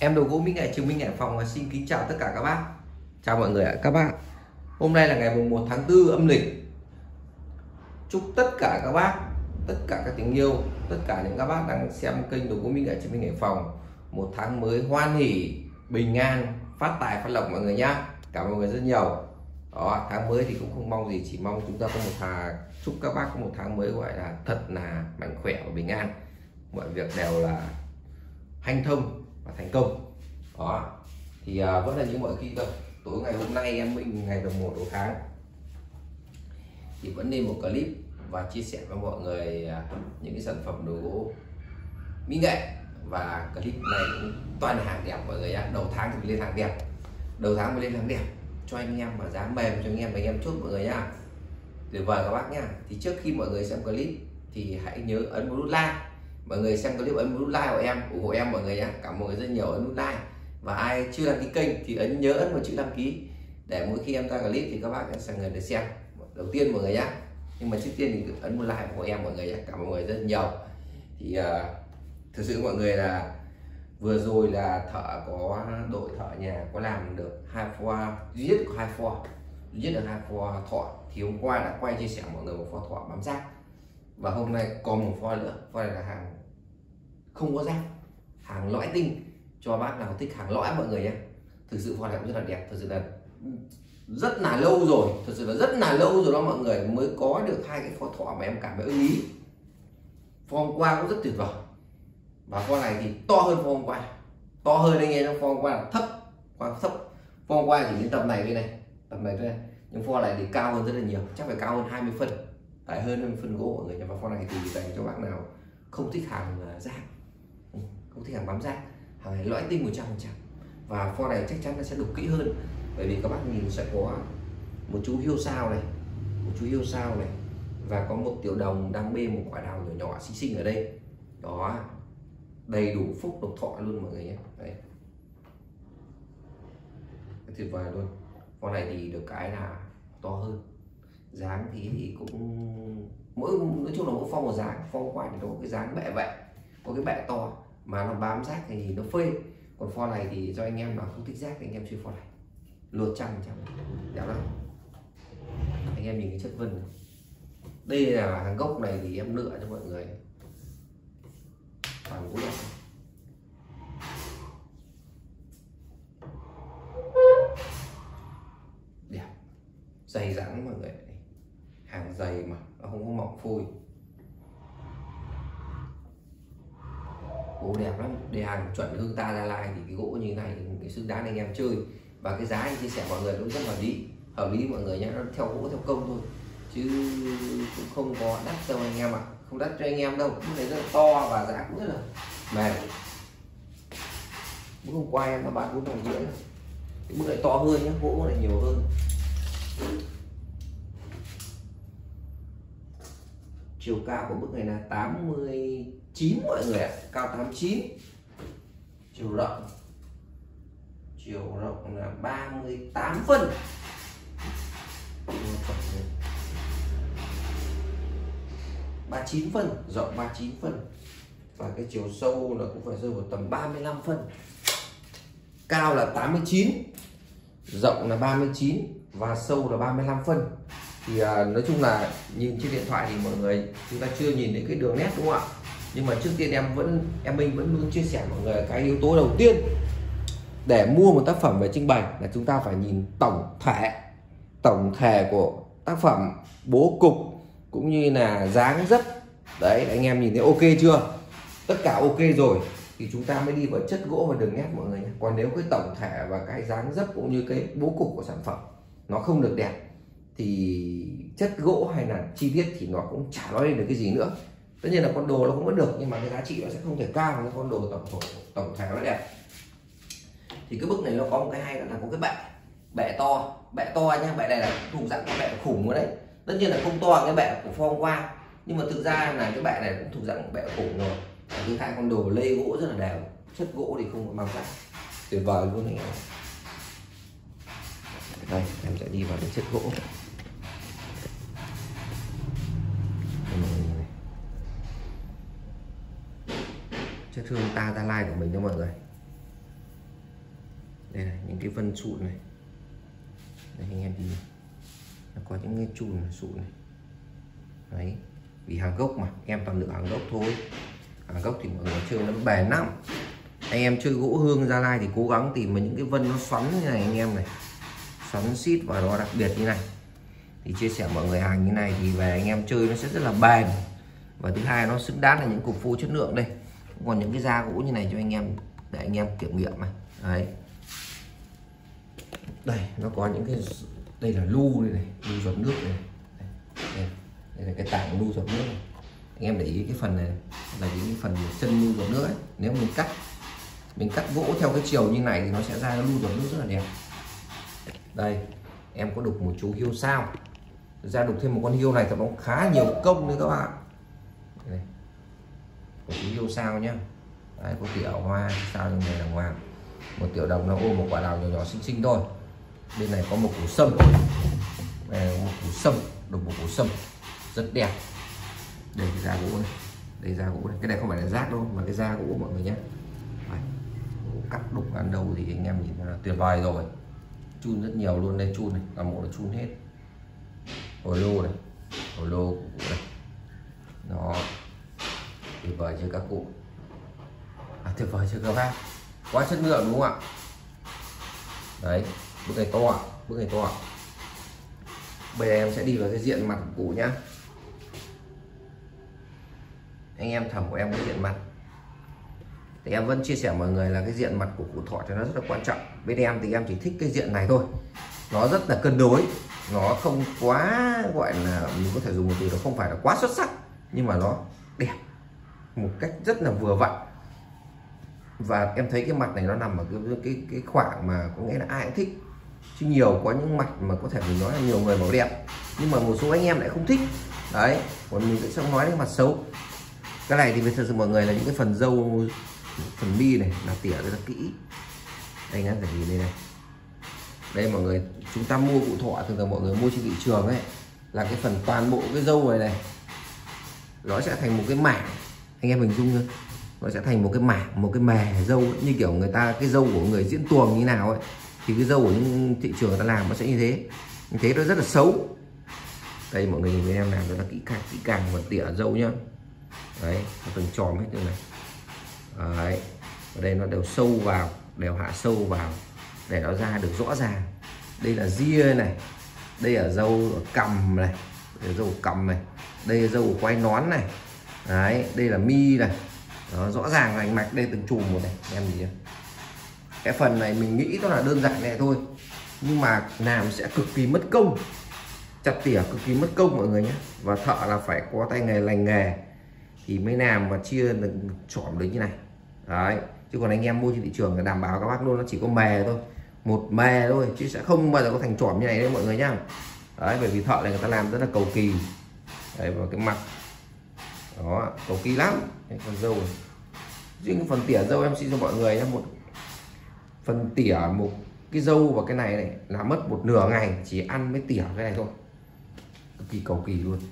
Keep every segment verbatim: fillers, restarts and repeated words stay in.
Em đồ gỗ Mỹ Nghệ Trường Minh Hải Phòng xin kính chào tất cả các bác. Chào mọi người ạ các bác. Hôm nay là ngày mùng một tháng tư âm lịch. Chúc tất cả các bác, tất cả các tình yêu, tất cả những các bác đang xem kênh đồ gỗ Mỹ Nghệ Trường Minh Hải Phòng một tháng mới hoan hỉ, bình an, phát tài, phát lộc mọi người nhá. Cảm ơn mọi người rất nhiều. Đó, tháng mới thì cũng không mong gì, chỉ mong chúng ta có một tháng, chúc các bác có một tháng mới gọi là thật là mạnh khỏe và bình an. Mọi việc đều là hanh thông và thành công. Đó thì à, vẫn là như mọi khi thôi. Tối ngày hôm nay em mình ngày đầu một đầu tháng thì vẫn lên một clip và chia sẻ với mọi người à, những cái sản phẩm đồ gỗ mỹ nghệ, và clip này cũng toàn là hàng đẹp mọi người nhá. Đầu tháng thì lên hàng đẹp, đầu tháng mới lên hàng đẹp cho anh em, mà giá mềm cho anh em, anh em chốt mọi người nhá. Tuyệt vời các bác nhá. Thì trước khi mọi người xem clip thì hãy nhớ ấn một nút like. Mọi người xem clip ấn một nút like của em, ủng hộ em mọi người nhé. Cảm ơn mọi người rất nhiều, ấn nút like. Và ai chưa đăng ký kênh thì ấn nhớ ấn một chữ đăng ký để mỗi khi em ra clip thì các bác sẽ người được xem đầu tiên mọi người nhé. Nhưng mà trước tiên thì ấn một like của em mọi người nhé. Cảm ơn mọi người rất nhiều. Thì uh, thực sự mọi người là vừa rồi là thợ có đội thợ nhà có làm được hai pho duy nhất, có hai pho duy nhất được hai pho thọ. Thì hôm qua đã quay chia sẻ mọi người một pho thọ bám rác, và hôm nay còn một pho nữa. Pho này là hàng không có rác, hàng lõi tinh cho bác nào thích hàng lõi mọi người nhé. Thực sự pho này cũng rất là đẹp, thực sự là rất là lâu rồi, thực sự là rất là lâu rồi đó mọi người mới có được hai cái pho thọ mà em cảm thấy ưng ý. Pho hôm qua cũng rất tuyệt vời, và pho này thì to hơn pho hôm qua, to hơn anh em. Pho hôm qua là thấp, pho thấp, pho hôm qua chỉ đến tầm này đây này, tầm này đây này. Nhưng pho này thì cao hơn rất là nhiều, chắc phải cao hơn hai mươi phân, phải hơn hai mươi phân gỗ mọi người. Và pho này thì dành cho bác nào không thích hàng rác, không thích hàng bám rác, hàng này lõi tinh một trăm phần trăm. Và pho này chắc chắn nó sẽ đục kỹ hơn, bởi vì các bác nhìn sẽ có một chú hiêu sao này, một chú hiêu sao này, và có một tiểu đồng đang bê một quả đào nhỏ nhỏ xinh xinh ở đây. Đó, đầy đủ phúc độc thọ luôn mọi người nhé. Đấy, tuyệt vời luôn. Pho này thì được cái là to hơn, dáng thì, thì cũng mỗi nói chung là mỗi pho một dáng. Pho qua thì nó có cái dáng bẹ vậy, có cái bẹ to mà nó bám rác thì nó phê. Còn pho này thì do anh em nào không thích rác thì anh em chơi pho này lột trăm trăm đẹp lắm. Anh em nhìn cái chất vân này. Đây là hàng gốc này thì em lựa cho mọi người toàn gỗ đẹp. Đẹp, dày dặn mọi người, hàng dày mà nó không có mỏng phôi, gỗ đẹp lắm. Để hàng chuẩn Hương Ta Gia Lai thì cái gỗ như thế này thì cái xứng đáng anh em chơi. Và cái giá anh chia sẻ mọi người cũng rất là lý, hợp lý mọi người nhé. Nó theo gỗ theo công thôi chứ cũng không có đắt đâu anh em ạ, à. Không đắt cho anh em đâu. Bức này rất là to và giá cũng rất là mềm. Bức hôm qua em nó bán bốn đồng rưỡi, cái bức này to hơn nhé, gỗ này nhiều hơn. Chiều cao của bức này là tám mươi chín mọi người ạ, cao tám mươi chín. Chiều rộng, chiều rộng là ba mươi tám phân, ba mươi chín phân, rộng ba mươi chín phân. Và cái chiều sâu là cũng phải rơi vào tầm ba mươi lăm phân. Cao là tám mươi chín, rộng là ba mươi chín và sâu là ba mươi lăm phân. Thì à, nói chung là nhìn trên điện thoại thì mọi người chúng ta chưa nhìn thấy cái đường nét đúng không ạ? Nhưng mà trước tiên em vẫn em mình vẫn luôn chia sẻ mọi người cái yếu tố đầu tiên để mua một tác phẩm về trưng bày là chúng ta phải nhìn tổng thể, tổng thể của tác phẩm, bố cục cũng như là dáng dấp. Đấy, anh em nhìn thấy ok chưa? Tất cả ok rồi thì chúng ta mới đi vào chất gỗ và đường nét mọi người nhé. Còn nếu cái tổng thể và cái dáng dấp cũng như cái bố cục của sản phẩm nó không được đẹp thì chất gỗ hay là chi tiết thì nó cũng chả nói lên được cái gì nữa. Tất nhiên là con đồ nó cũng vẫn được nhưng mà cái giá trị nó sẽ không thể cao với con đồ tổng thể, tổng thể nó đẹp. Thì cái bức này nó có một cái hay là có cái bệ, bệ to, bệ to nhá. Bệ này là thuộc dạng cái bệ khủng ở đấy. Tất nhiên là không to cái bệ của phong qua, nhưng mà thực ra là cái bệ này cũng thuộc dạng bệ khủng rồi. Thứ hai, con đồ lê gỗ rất là đều, chất gỗ thì không có màu sắc, tuyệt vời luôn anh em. Đây em sẽ đi vào cái chất gỗ. Chất Hương Ta Gia Lai của mình cho mọi người. Đây này, những cái vân sụn này. Đây anh em nhìn, nó có những cái chùm sụn này. Đấy, vì hàng gốc mà, em toàn lựa hàng gốc thôi. Hàng gốc thì mọi người chơi nó bền lắm. Anh em chơi gỗ hương Gia Lai thì cố gắng tìm những cái vân nó xoắn như này anh em này, xoắn xít và nó đặc biệt như này. Thì chia sẻ mọi người hàng như này thì về anh em chơi nó sẽ rất là bền. Và thứ hai nó xứng đáng là những cục phô chất lượng đây. Còn những cái da gỗ như này cho anh em để anh em kiểm nghiệm này. Đấy. Đây nó có những cái, đây là lu đây này, lu giọt nước này. Đây, đây là cái tảng lu giọt nước này. Anh em để ý cái phần này là những cái phần chân lu giọt nước ấy. Nếu mình cắt mình cắt gỗ theo cái chiều như này thì nó sẽ ra lu giọt nước rất là đẹp. Đây em có đục một chú hiêu sao, ra đục thêm một con hiêu này thì nó khá nhiều công đấy các bạn. Đây, một chú hiêu sao nhá. Đấy, có tỉa hoa sao như này là ngoan, một tiểu đồng nó ôm một quả đào nhỏ nhỏ xinh xinh thôi. Bên này có một củ sâm, đây một củ sâm, đục một củ sâm rất đẹp. Đây cái da gỗ này, đây da gỗ này, cái này không phải là rác đâu mà cái da gỗ mọi người nhé. Cắt đục ăn đâu thì anh em nhìn là tuyệt vời rồi. Chun rất nhiều luôn, đây chun này, cả bộ là chun hết. Hồ lô này, hồ lô này. Đó, tuyệt vời chưa các cụ, à, tuyệt vời chưa các bác, quá chất lượng đúng không ạ? Đấy, bức này to ạ, bức này to ạ. Bây giờ em sẽ đi vào cái diện mặt của cụ nhá. Anh em thẩm của em cái diện mặt thì em vẫn chia sẻ mọi người là cái diện mặt của cụ Thọ cho nó rất là quan trọng. Bên em thì em chỉ thích cái diện này thôi, nó rất là cân đối, nó không quá gọi là, mình có thể dùng một từ, nó không phải là quá xuất sắc nhưng mà nó đẹp một cách rất là vừa vặn. Và em thấy cái mặt này nó nằm ở cái cái cái khoảng mà có nghĩa là ai cũng thích, chứ nhiều có những mặt mà có thể mình nói là nhiều người bảo đẹp nhưng mà một số anh em lại không thích. Đấy, còn mình sẽ không nói đến mặt xấu. Cái này thì thật sự mọi người là những cái phần râu, phần mi này là tỉa rất là kỹ. Đây nhá, để nhìn đây này. Đây mọi người, chúng ta mua cụ Thọ thường thường mọi người mua trên thị trường ấy là cái phần toàn bộ cái râu này này nó sẽ thành một cái mảng, anh em hình dung nhá, nó sẽ thành một cái mảng, một cái mè râu ấy. Như kiểu người ta cái râu của người diễn tuồng như nào ấy thì cái râu của những thị trường người ta làm nó sẽ như thế, như thế nó rất là xấu. Đây mọi người nhìn với em làm rất là kỹ càng, kỹ càng và tỉa râu nhá. Đấy, nó từng tròn hết như này. Đấy, ở đây nó đều sâu vào, đều hạ sâu vào để nó ra được rõ ràng. Đây là ria này, đây là râu ở cằm này, đây là râu cằm này, đây là râu quai nón này. Đấy, đây là mi này, nó rõ ràng rành mạch, đây từng chùm một này, em nhìn. Cái phần này mình nghĩ nó là đơn giản này thôi nhưng mà làm sẽ cực kỳ mất công, chặt tỉa cực kỳ mất công mọi người nhé. Và thợ là phải có tay nghề, lành nghề thì mới làm và chia được chỏm được như này. Đấy, chứ còn anh em mua trên thị trường là đảm bảo các bác luôn nó chỉ có mè thôi, một mè thôi chứ sẽ không bao giờ có thành chỏm như này đấy mọi người nhá. Đấy, bởi vì thợ này người ta làm rất là cầu kỳ. Đấy, vào cái mặt đó cầu kỳ lắm. Cái phần râu này, riêng phần tỉa râu em xin cho mọi người nhé, một phần tỉa một cái râu và cái này này là mất một nửa ngày chỉ ăn mới tỉa cái này thôi, cực kỳ cầu kỳ luôn.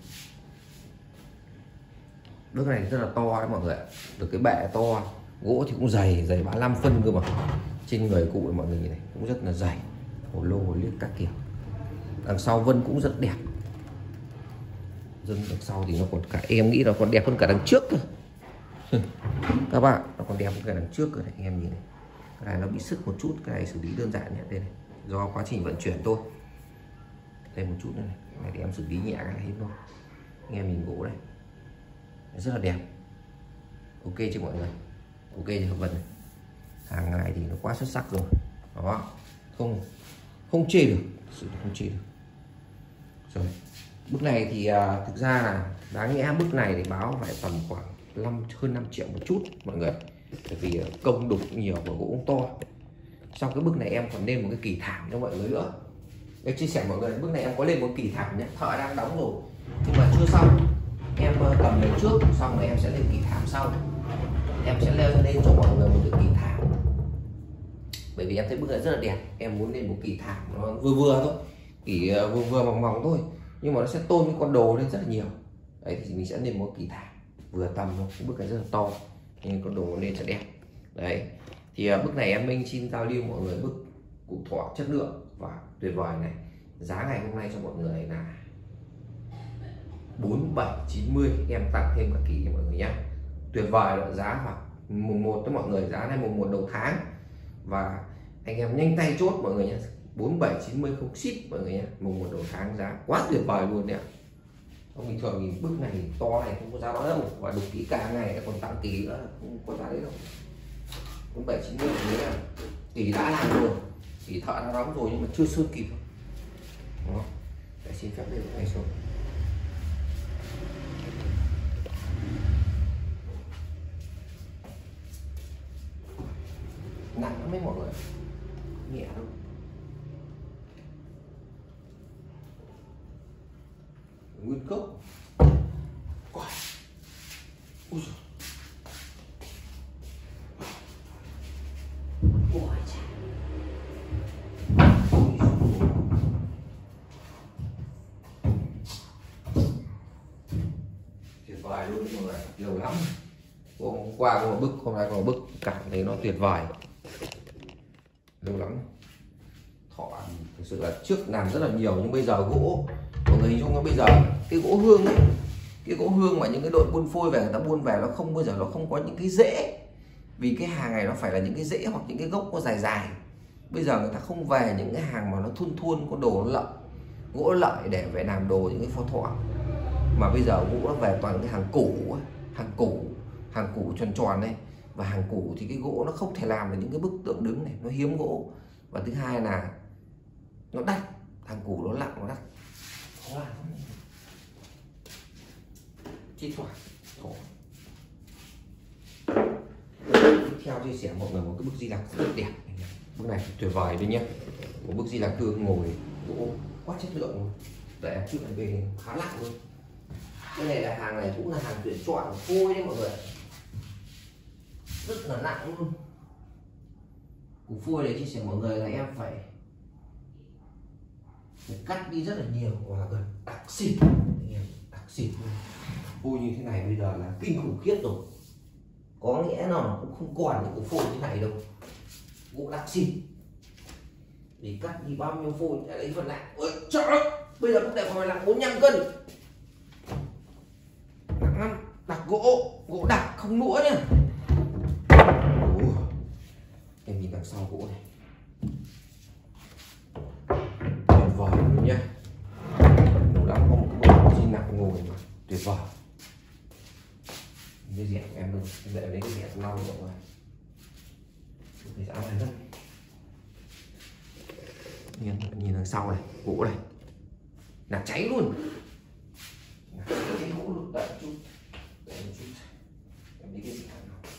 Nước này rất là to đấy mọi người ạ, được cái bệ to, gỗ thì cũng dày, dày ba mươi lăm phân cơ mà. Trên người cụ mọi người nhìn này cũng rất là dày, hồ lô hồ liếc các kiểu. Đằng sau vân cũng rất đẹp, dân đằng sau thì nó còn cả, em nghĩ là còn đẹp hơn cả đằng trước cơ. Các bạn, nó còn đẹp hơn cả đằng trước cơ này, anh em nhìn này. Cái này nó bị sức một chút, cái này xử lý đơn giản nhé, đây này, do quá trình vận chuyển thôi. Đây một chút nữa này, cái này thì em xử lý nhẹ cái này hết thôi. Anh em nhìn gỗ đây, rất là đẹp. Ok chưa mọi người, ok chưa Vân này. Hàng này thì nó quá xuất sắc rồi đó, không không chê được, sự không chê được. Rồi bức này thì à, thực ra là đáng nhẽ bức này thì báo phải tầm khoảng năm hơn năm triệu một chút mọi người, bởi vì công đục nhiều và gỗ cũng to. Sau cái bức này em còn lên một cái kỳ thảm cho mọi người nữa. Em chia sẻ mọi người, bức này em có lên một kỳ thảm nhé, thợ đang đóng rồi nhưng mà chưa xong. Em cầm lên trước xong rồi em sẽ lên kỳ thảm sau, em sẽ lên lên cho mọi người một cái kỳ thảm, bởi vì em thấy bức này rất là đẹp. Em muốn lên một kỳ thảm nó vừa vừa thôi, kỳ vừa vừa mỏng mỏng thôi nhưng mà nó sẽ tôn cái con đồ lên rất là nhiều. Đấy thì mình sẽ lên một kỳ thảm vừa tầm thôi, cái bức này rất là to nhưng con đồ lên sẽ đẹp. Đấy thì bức này em Minh xin giao lưu mọi người bức củ thọ chất lượng và tuyệt vời này. Giá ngày hôm nay cho mọi người là bốn bảy chín mươi, em tặng thêm cả kỳ cho mọi người nhé. Tuyệt vời loại giá vào mùng một cho mọi người, giá này mùng một đầu tháng, và anh em nhanh tay chốt mọi người nhé. Bốn bảy chín mươi không ship mọi người nhé, mùng một đầu tháng giá quá tuyệt vời luôn đấy ạ. Bình thường thì bức này to này không có giá đó đâu, và đục kỹ càng này còn tặng kỳ nữa không có giá đấy đâu. Bốn bảy chín mươi là kỳ đã làm rồi, kỳ thợ đã đóng rồi nhưng mà chưa sơn kịp. Đó. Để xin phép lên ngay xuống. Nặng lắm đấy mọi người, nhẹ đâu. Nguyên cốc. Ui giời. Ôi trời. Tuyệt vời luôn mọi người, lâu lắm. Hôm qua có một bức, hôm nay có một bức, cảm thấy nó tuyệt vời. Lâu lắm. Thọ thực sự là trước làm rất là nhiều, nhưng bây giờ gỗ, mọi người hình dung nó bây giờ cái gỗ hương ấy, cái gỗ hương mà những cái đội buôn phôi về người ta buôn về nó không bao giờ nó không có những cái rễ, vì cái hàng này nó phải là những cái rễ hoặc những cái gốc có dài dài. Bây giờ người ta không về những cái hàng mà nó thun thun có đồ nó lợi, gỗ lợi để về làm đồ những cái phó thọ, mà bây giờ gỗ nó về toàn cái hàng củ, hàng củ, hàng củ tròn tròn này, và hàng củ thì cái gỗ nó không thể làm được những cái bức tượng đứng này, nó hiếm gỗ, và thứ hai là nó đắt, hàng củ nó nặng, nó đắt. Chi thoảng tiếp theo chia sẻ mọi người một cái bức Di Lặc rất đẹp. Bức này tuyệt vời đấy nhé, một bức Di Lặc Tương ngồi gỗ quá chất lượng luôn. Để em trước này về khá nặng luôn. Cái này là hàng này cũng là hàng tuyển chọn phôi đấy mọi người, rất là nặng luôn. Củ phôi này chia sẻ mọi người là em phải Phải cắt đi rất là nhiều, và gần đặc xịt, đặc xịt luôn. Phôi như thế này bây giờ là kinh khủng khiếp rồi, có nghĩa là nó cũng không còn những cái phôi như thế này đâu. Gỗ đặc xịt để cắt đi bao nhiêu phôi để lấy phần nặng. Ôi trời ơi, bây giờ cũng để phải nặng bốn mươi lăm cân, nặng lắm. Đặc gỗ, gỗ đặc không nũa nhá. Em nhìn đằng sau gỗ này tuyệt vời luôn nhá. Đủ lắm, có một cái bộ Di Lặc ngồi mà tuyệt vời. Cái dẻ của em luôn, em để lấy cái dẻ lau mọi người. Cái dẻ này rất nhìn, nhìn đằng sau này, gỗ này là cháy luôn, cháy gỗ luôn. Đợi chút, đợi một chút, em đi cái gì nào.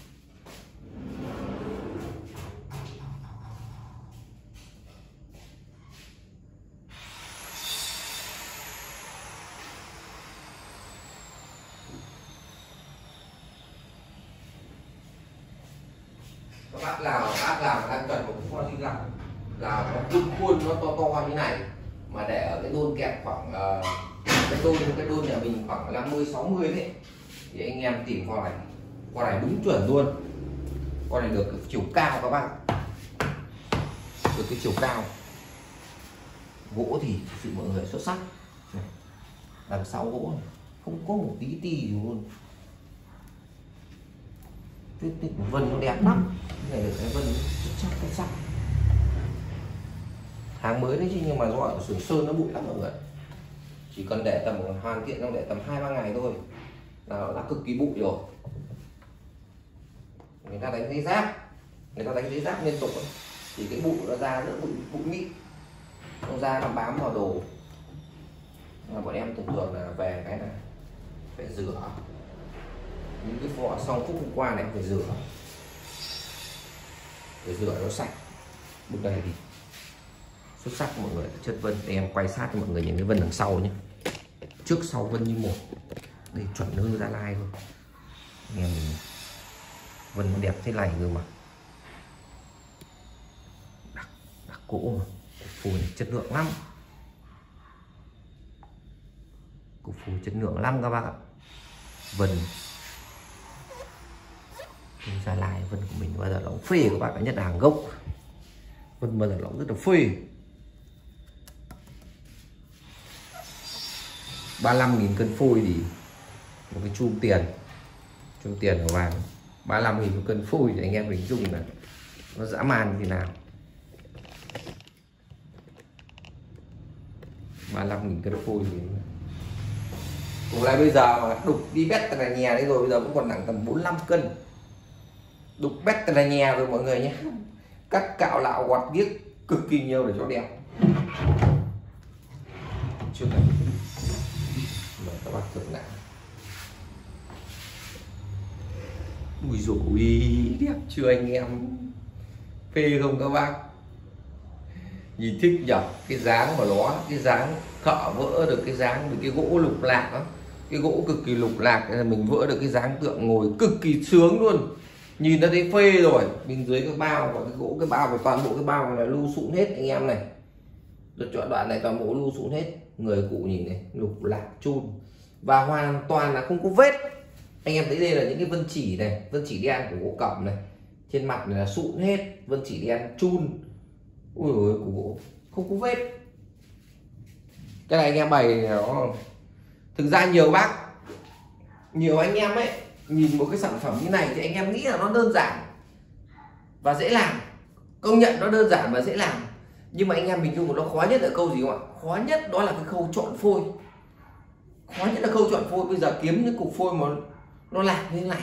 Các bác nào bác nào đang cần một cái kho Di Lặc là nó khuôn khuôn nó to to như này, mà để ở cái đôn kẹp khoảng uh, cái đôn cái đôn nhà mình khoảng năm mươi sáu mươi đấy, thì anh em tìm kho này, kho này đúng chuẩn luôn. Kho này được cái chiều cao các bác, được cái chiều cao. Gỗ thì sự mọi người xuất sắc này. Đằng sau gỗ này không có một tí ti gì luôn, cái vân nó đẹp lắm. Cái này được cái vân chắc cái sắc, hàng mới đấy chứ, nhưng mà do ở xưởng sơn nó bụi lắm mọi người. Chỉ cần để tầm hoàn thiện trong để tầm hai ba ngày thôi là nó đã cực kỳ bụi rồi. Người ta đánh giấy giáp, người ta đánh giấy giáp liên tục ấy, thì cái bụi nó ra rất bụi bụi mịn, nó ra nó bám vào đồ. Mà bọn em thường thường là về cái này phải rửa những cái vỏ xong phút hôm qua này, phải rửa để rửa nó sạch. Bức này thì xuất sắc mọi người, chất vân để em quay sát cho mọi người nhìn cái vân đằng sau nhé, trước sau vân như một, đây chuẩn hơn Gia Lai luôn. Anh em mình vân nó đẹp thế này rồi mà, đặc, đặc gỗ mà, phôi này chất lượng lắm, củ phôi chất lượng lắm các bác ạ. Vân Gia Lai, vân của mình bao giờ nó cũng phê các bạn, nhất là hàng gốc. vân vân là nó rất là phê. ba mươi lăm nghìn cân phôi thì một cái chum tiền, chum tiền của vàng ba mươi lăm nghìn một cân phôi thì anh em hình dung là nó dã man như thế nào. ba mươi lăm nghìn cân phôi thì cùng lại bây giờ mà đục đi bét là nhà đấy rồi, bây giờ cũng còn nặng tầm bốn mươi lăm cân, đục bét là nhà rồi mọi người nhé. Cắt cạo lạo quạt viết cực kỳ nhiều để cho đẹp. Trước này mời các bác thử lại. Ui dồi ui, đẹp chưa anh em, phê không các bác? Nhìn thích nhỉ, cái dáng của nó, cái dáng thợ vỡ được cái dáng, cái gỗ lục lạc đó, cái gỗ cực kỳ lục lạc, là mình vỡ được cái dáng tượng ngồi cực kỳ sướng luôn, nhìn đã thấy phê rồi. Bên dưới cái bao và cái gỗ, cái bao và toàn bộ cái bao là lưu sụn hết anh em này, được chọn đoạn này toàn bộ lưu sụn hết, người cụ nhìn này lục lạc chun và hoàn toàn là không có vết. Anh em thấy đây là những cái vân chỉ này, vân chỉ đen của gỗ cẩm này, trên mặt này là sụn hết, vân chỉ đen chun. Ui ôi, của gỗ không có vết. Cái này anh em bày nó thực ra nhiều bác, nhiều anh em ấy nhìn một cái sản phẩm như này thì anh em nghĩ là nó đơn giản và dễ làm, công nhận nó đơn giản và dễ làm, nhưng mà anh em mình dung nó khó nhất ở câu gì không ạ? Khó nhất đó là cái khâu chọn phôi, khó nhất là khâu chọn phôi. Bây giờ kiếm những cục phôi mà nó lạc như thế này,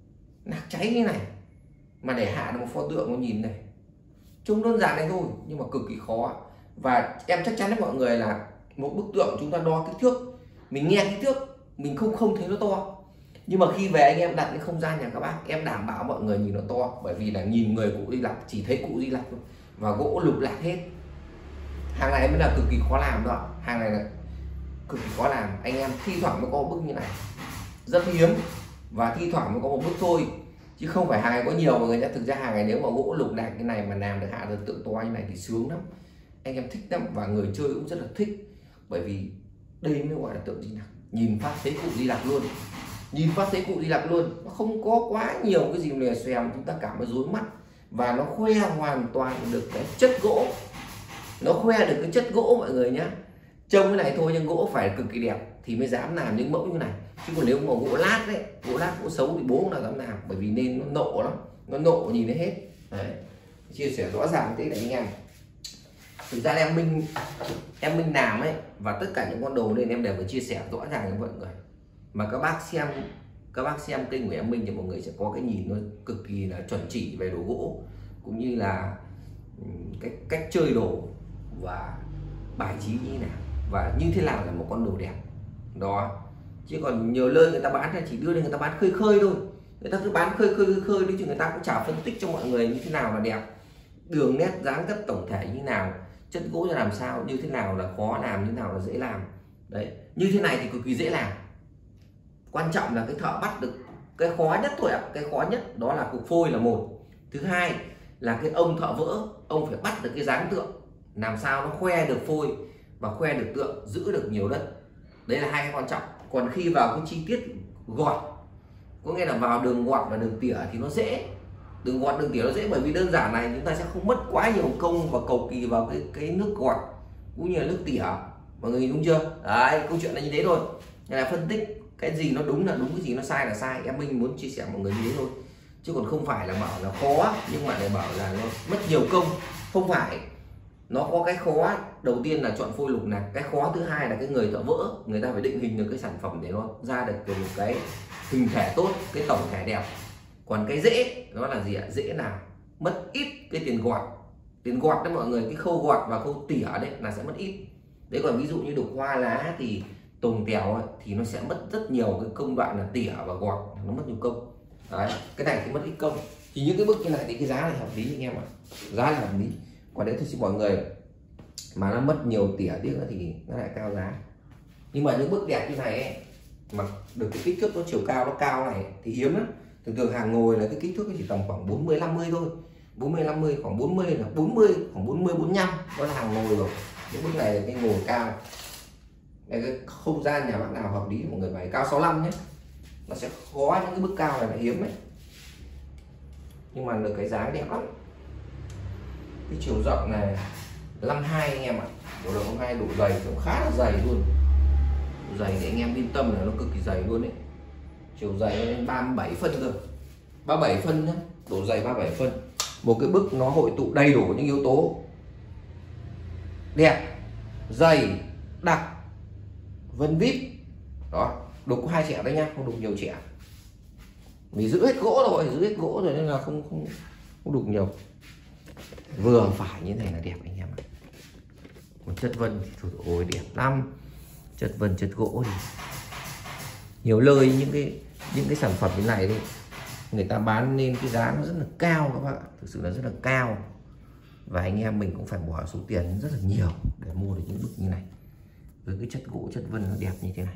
lạc cháy như thế này mà để hạ được một pho tượng nó nhìn này, trông đơn giản này thôi nhưng mà cực kỳ khó. Và em chắc chắn với mọi người là một bức tượng chúng ta đo kích thước, mình nghe kích thước mình không không thấy nó to, nhưng mà khi về anh em đặt cái không gian nhà các bác, em đảm bảo mọi người nhìn nó to, bởi vì là nhìn người cụ Di Lặc chỉ thấy cụ Di Lặc thôi và gỗ lục lạc hết. Hàng này mới là cực kỳ khó làm đó, hàng này là cực kỳ khó làm. Anh em thi thoảng mới có bức như này rất hiếm, và thi thoảng mới có một bức thôi chứ không phải hàng này có nhiều mọi người nhé. Thực ra hàng này nếu mà gỗ lục lạc như này mà làm được hạ được tượng to như này thì sướng lắm, anh em thích lắm và người chơi cũng rất là thích, bởi vì đây mới gọi là tượng Di Lặc. Nhìn phát thấy cụ Di Lặc luôn, nhìn phát thấy cụ Di Lặc luôn, nó không có quá nhiều cái gì lè xòe chúng ta cảm thấy rối mắt, và nó khoe hoàn toàn được cái chất gỗ, nó khoe được cái chất gỗ mọi người nhé. Trông cái này thôi nhưng gỗ phải cực kỳ đẹp thì mới dám làm những mẫu như này, chứ còn nếu mà gỗ lát đấy, gỗ lát gỗ xấu thì bố không nào dám làm, bởi vì nên nó nộ lắm, nó nộ nhìn thấy hết đấy. Chia sẻ rõ ràng thế này anh em. Thực ra em minh em minh làm ấy, và tất cả những con đồ nên em đều phải chia sẻ rõ ràng với mọi người, mà các bác xem các bác xem kênh của em Minh thì mọi người sẽ có cái nhìn nó cực kỳ là chuẩn chỉ về đồ gỗ, cũng như là cái cách chơi đồ và bài trí như thế nào và như thế nào là một con đồ đẹp đó. Chứ còn nhiều nơi người ta bán là chỉ đưa lên người ta bán khơi khơi thôi, người ta cứ bán khơi khơi khơi khơi đấy, chứ người ta cũng chả phân tích cho mọi người như thế nào là đẹp, đường nét dáng dấp tổng thể như nào, chất gỗ cho làm sao, như thế nào là khó làm, như thế nào là dễ làm đấy. Như thế này thì cực kỳ dễ làm, quan trọng là cái thợ bắt được cái khó nhất thôi ạ. Cái khó nhất đó là cục phôi là một, thứ hai là cái ông thợ vỡ, ông phải bắt được cái dáng tượng làm sao nó khoe được phôi và khoe được tượng, giữ được nhiều đất, đấy là hai cái quan trọng. Còn khi vào cái chi tiết gọt, có nghĩa là vào đường gọt và đường tỉa thì nó dễ, đường gọt đường tỉa nó dễ, bởi vì đơn giản này chúng ta sẽ không mất quá nhiều công và cầu kỳ vào cái cái nước gọt cũng như là nước tỉa, mọi người đúng chưa? Đấy, câu chuyện là như thế thôi. Nên là phân tích cái gì nó đúng là đúng, cái gì nó sai là sai. Em Minh muốn chia sẻ mọi người như thế thôi, chứ còn không phải là bảo là khó nhưng mà để bảo là nó mất nhiều công, không phải. Nó có cái khó đầu tiên là chọn phôi lục lạc, cái khó thứ hai là cái người thợ vỡ, người ta phải định hình được cái sản phẩm để nó ra được một cái hình thể tốt, cái tổng thể đẹp. Còn cái dễ nó là gì ạ? Dễ là mất ít cái tiền gọt, tiền gọt đấy mọi người, cái khâu gọt và khâu tỉa đấy là sẽ mất ít đấy. Còn ví dụ như đục hoa lá thì tùng tèo ấy, thì nó sẽ mất rất nhiều cái công đoạn là tỉa và gọt, nó mất nhiều công đấy. Cái này thì mất ít công, thì những cái bức như này thì cái giá này hợp lý anh em ạ, giá là hợp lý. Còn đấy thì xin mọi người mà nó mất nhiều tỉa tiếc nữa thì nó lại cao giá. Nhưng mà những bức đẹp như này ấy, mà được cái kích thước nó chiều cao nó cao này thì hiếm lắm. Thường thường hàng ngồi là cái kích thước chỉ tầm khoảng bốn mươi năm mươi thôi, bốn mươi năm mươi, khoảng bốn mươi là bốn mươi, khoảng bốn mươi bốn mươi lăm đó là hàng ngồi rồi. Những bức này là cái ngồi cao. Đây, cái không gian nhà bạn nào hợp lý mọi người bày cao sáu mươi lăm nhé, nó sẽ khó, những cái bức cao này là hiếm ấy, nhưng mà được cái giá đẹp lắm. Cái chiều rộng này năm mươi hai anh em ạ. Độ rộng năm mươi hai, độ dày cũng khá là dày luôn. Độ dày thì anh em yên tâm là nó cực kỳ dày luôn đấy. Chiều dày nó lên ba mươi bảy phân rồi. ba mươi bảy phân nhá, độ dày ba mươi bảy phân. Một cái bức nó hội tụ đầy đủ những yếu tố đẹp, dày, đặc, vân vít. Đó, đục có hai chẻ đấy nhá, không đục nhiều chẻ. Vì giữ hết gỗ rồi, giữ hết gỗ rồi nên là không không, không đục nhiều. Vừa phải như thế này là đẹp anh em ạ. Còn chất vân thì thôi ôi đẹp lắm. Chất vân, chất gỗ thì nhiều lời những cái những cái sản phẩm như này đi, người ta bán lên cái giá nó rất là cao các bạn ạ, thực sự là rất là cao. Và anh em mình cũng phải bỏ số tiền rất là nhiều để mua được những bức như này với cái chất gỗ, chất vân nó đẹp như thế này.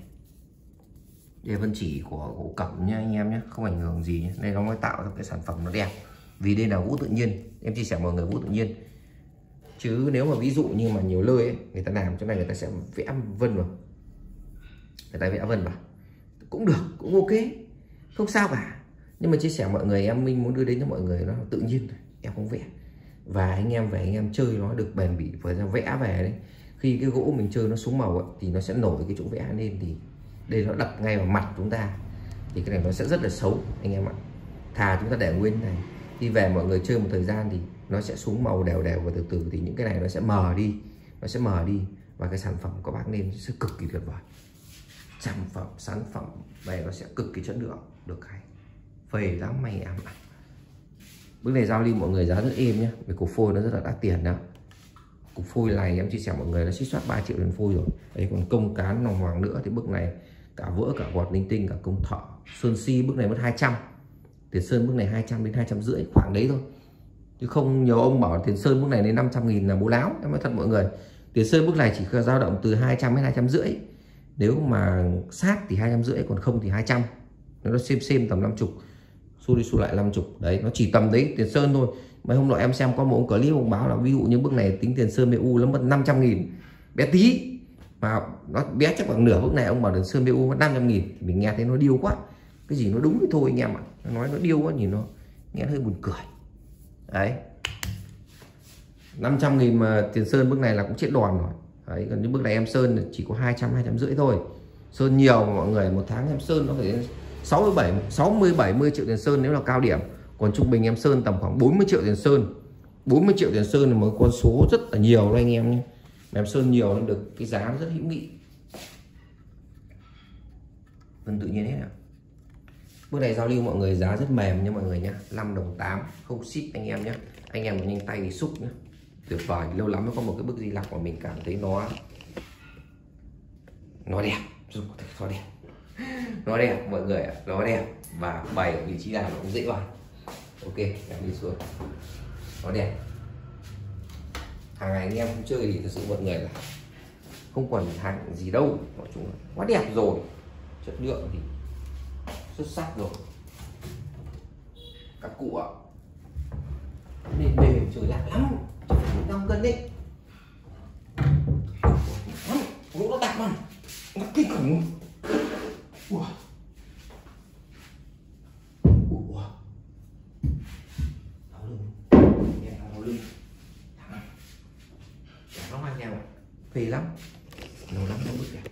Đây vân chỉ của gỗ cẩm nha anh em nhé, không ảnh hưởng gì nhé. Đây nó mới tạo ra cái sản phẩm nó đẹp, vì đây là gỗ tự nhiên. Em chia sẻ mọi người gỗ tự nhiên, chứ nếu mà ví dụ như mà nhiều nơi ấy, người ta làm chỗ này người ta sẽ vẽ vân vào, người ta vẽ vân vào cũng được, cũng ok, không sao cả. Nhưng mà chia sẻ mọi người, em mình muốn đưa đến cho mọi người nó tự nhiên thôi, em không vẽ. Và anh em về anh em chơi nó được bền bỉ, với ra vẽ về đấy, khi cái gỗ mình chơi nó xuống màu ấy, thì nó sẽ nổi cái chỗ vẽ lên, thì đây nó đập ngay vào mặt chúng ta thì cái này nó sẽ rất là xấu anh em ạ. Thà chúng ta để nguyên này, đi về mọi người chơi một thời gian thì nó sẽ xuống màu đều đều và từ từ thì những cái này nó sẽ mờ đi, nó sẽ mờ đi và cái sản phẩm của bác nên sẽ cực kỳ tuyệt vời. Sản phẩm sản phẩm về nó sẽ cực kỳ chất lượng, được cái phê lắm mày em ạ. Bước này giao lưu mọi người giá rất êm nhé, vì cục phôi nó rất là đắt tiền đó. Cục phôi này em chia sẻ mọi người nó xích soát ba triệu tiền phôi rồi đấy. Còn công cán nòng hoàng nữa thì bức này cả vỡ cả quạt linh tinh cả công thợ sơn si bức này mất hai trăm, tiền sơn bức này hai trăm đến hai trăm rưỡi khoảng đấy thôi, chứ không nhiều ông bảo tiền sơn bức này đến năm trăm nghìn là bố láo. Em nói thật mọi người, tiền sơn bức này chỉ dao động từ hai trăm đến hai trăm rưỡi, nếu mà sát thì hai trăm rưỡi, còn không thì hai trăm, nó xem xem tầm năm chục, xu đi xu lại năm chục đấy, nó chỉ tầm đấy tiền sơn thôi. Mấy hôm nọ em xem có một ông clip ông báo là ví dụ như bức này tính tiền sơn bê u nó mất năm trăm nghìn, bé tí mà nó bé chắc bằng nửa bức này, ông bảo tiền sơn bê u mất năm trăm nghìn thì mình nghe thấy nó điêu quá. Cái gì nó đúng thì thôi anh em ạ, nó nói nó điêu quá nhìn nó nghe hơi buồn cười đấy. Năm trăm nghìn mà tiền sơn bức này là cũng chết đòn rồi đấy. Còn những bức này em sơn chỉ có hai trăm hai trăm rưỡi thôi, sơn nhiều mà mọi người, một tháng em sơn nó phải sáu mươi bảy sáu mươi bảy mươi triệu tiền sơn nếu là cao điểm, còn trung bình em sơn tầm khoảng bốn mươi triệu tiền sơn. bốn mươi triệu tiền sơn là một con số rất là nhiều đó anh em nhé. Mà em sơn nhiều nó được cái giá nó rất hữu nghị. Vân tự nhiên hết ạ. Bữa này giao lưu mọi người giá rất mềm nha mọi người nhé, năm đồng tám, không ship anh em nhé. Anh em mà nhanh tay thì xúc nhé, tuyệt vời. Lâu lắm mới có một cái bức di lặc mà mình cảm thấy nó nó đẹp, nó đẹp nó đẹp mọi người ạ, nó đẹp và bày ở vị trí nào nó cũng dễ vào. Ok, em đi xuống, nó đẹp. Hàng ngày anh em không chơi thì thật sự mọi người là không còn hàng gì đâu, nói chung là quá đẹp rồi, chất lượng thì xuất sắc rồi. Các cụ ạ, nên đề trời lạ lắm, trời bốn năm cân đấy, gỗ nó đặc mà nó kinh khủng. Ủa. Ủa. Tháo lưng. Nghe tháo lưng. Thẳng. Chả nó mang nhau. Phê lắm. Lâu lắm không bức đẹp.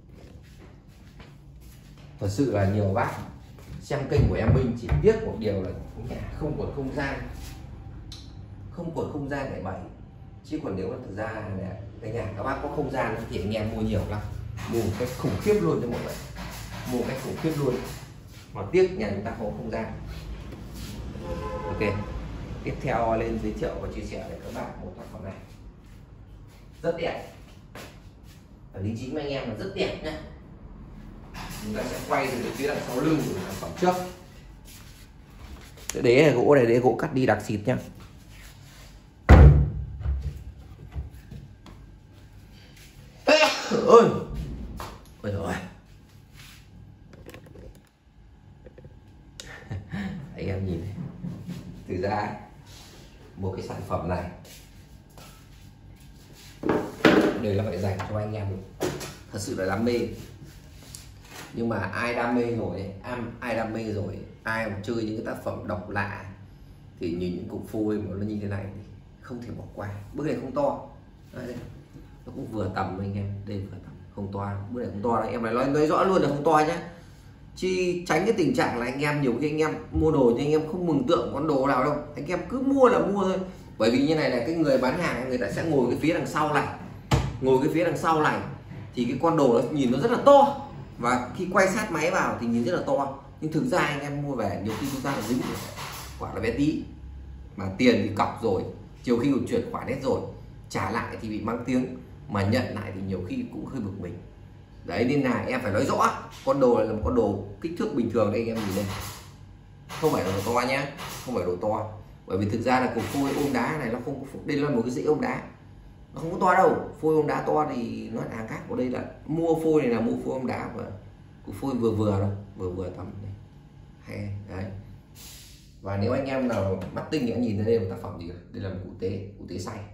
Thật sự là nhiều bác xem kênh của em Minh chỉ tiếc một điều là nhà không còn không gian. Không còn không gian để bày. Chứ còn nếu mà thực ra là cái nhà các bác có không gian thì anh em mua nhiều lắm. Mua một cách khủng khiếp luôn cho mọi người. Mua một cách khủng khiếp luôn. Mà tiếc nhà chúng ta không không gian. Ok, tiếp theo lên giới thiệu và chia sẻ với các bạn một tác phẩm này rất đẹp. Ở đính chính với anh em là rất đẹp nhé. Chúng ta sẽ quay từ phía đằng sau lưng của sản phẩm trước. Đế là gỗ này, đế gỗ cắt đi đặc xịt nhá. Ôi ôi rồi anh em nhìn này. Từ ra một cái sản phẩm này đây là phải dành cho anh em thật sự là đam mê. Nhưng mà ai đam mê rồi ấy, ai đam mê rồi ai mà chơi những cái tác phẩm độc lạ thì nhìn những cục phôi mà nó như thế này thì không thể bỏ qua. Bước này không to đây, đây. Nó cũng vừa tầm anh em, đây vừa tầm, không to. Bước này không to đấy, em này nói nói rõ luôn là không to nhá, chi tránh cái tình trạng là anh em nhiều khi anh em mua đồ nhưng anh em không mường tượng con đồ nào đâu, anh em cứ mua là mua thôi. Bởi vì như này là cái người bán hàng người ta sẽ ngồi cái phía đằng sau này, ngồi cái phía đằng sau này thì cái con đồ nó nhìn nó rất là to, và khi quay sát máy vào thì nhìn rất là to, nhưng thực ra anh em mua về nhiều khi chúng ta là dính quả là bé tí, mà tiền thì cọc rồi, chiều khi còn chuyển khoản hết rồi, trả lại thì bị mang tiếng, mà nhận lại thì nhiều khi cũng hơi bực mình. Đấy nên là em phải nói rõ con đồ này là một con đồ kích thước bình thường đây, anh em nhìn đây, không phải là đồ to nhá, không phải đồ to. Bởi vì thực ra là cục phôi ôm đá này nó không, đây là một cái rễ ôm đá, nó không có to đâu. Phôi ôm đá to thì nó là hàng khác, của đây là mua phôi này là mua phôi ôm đá, và cục phôi vừa vừa thôi, vừa vừa tầm này hay đấy. Và nếu anh em nào mắt tinh thì nhìn thấy đây là một tác phẩm gì, đây là một cụ tế, cụ tế xay.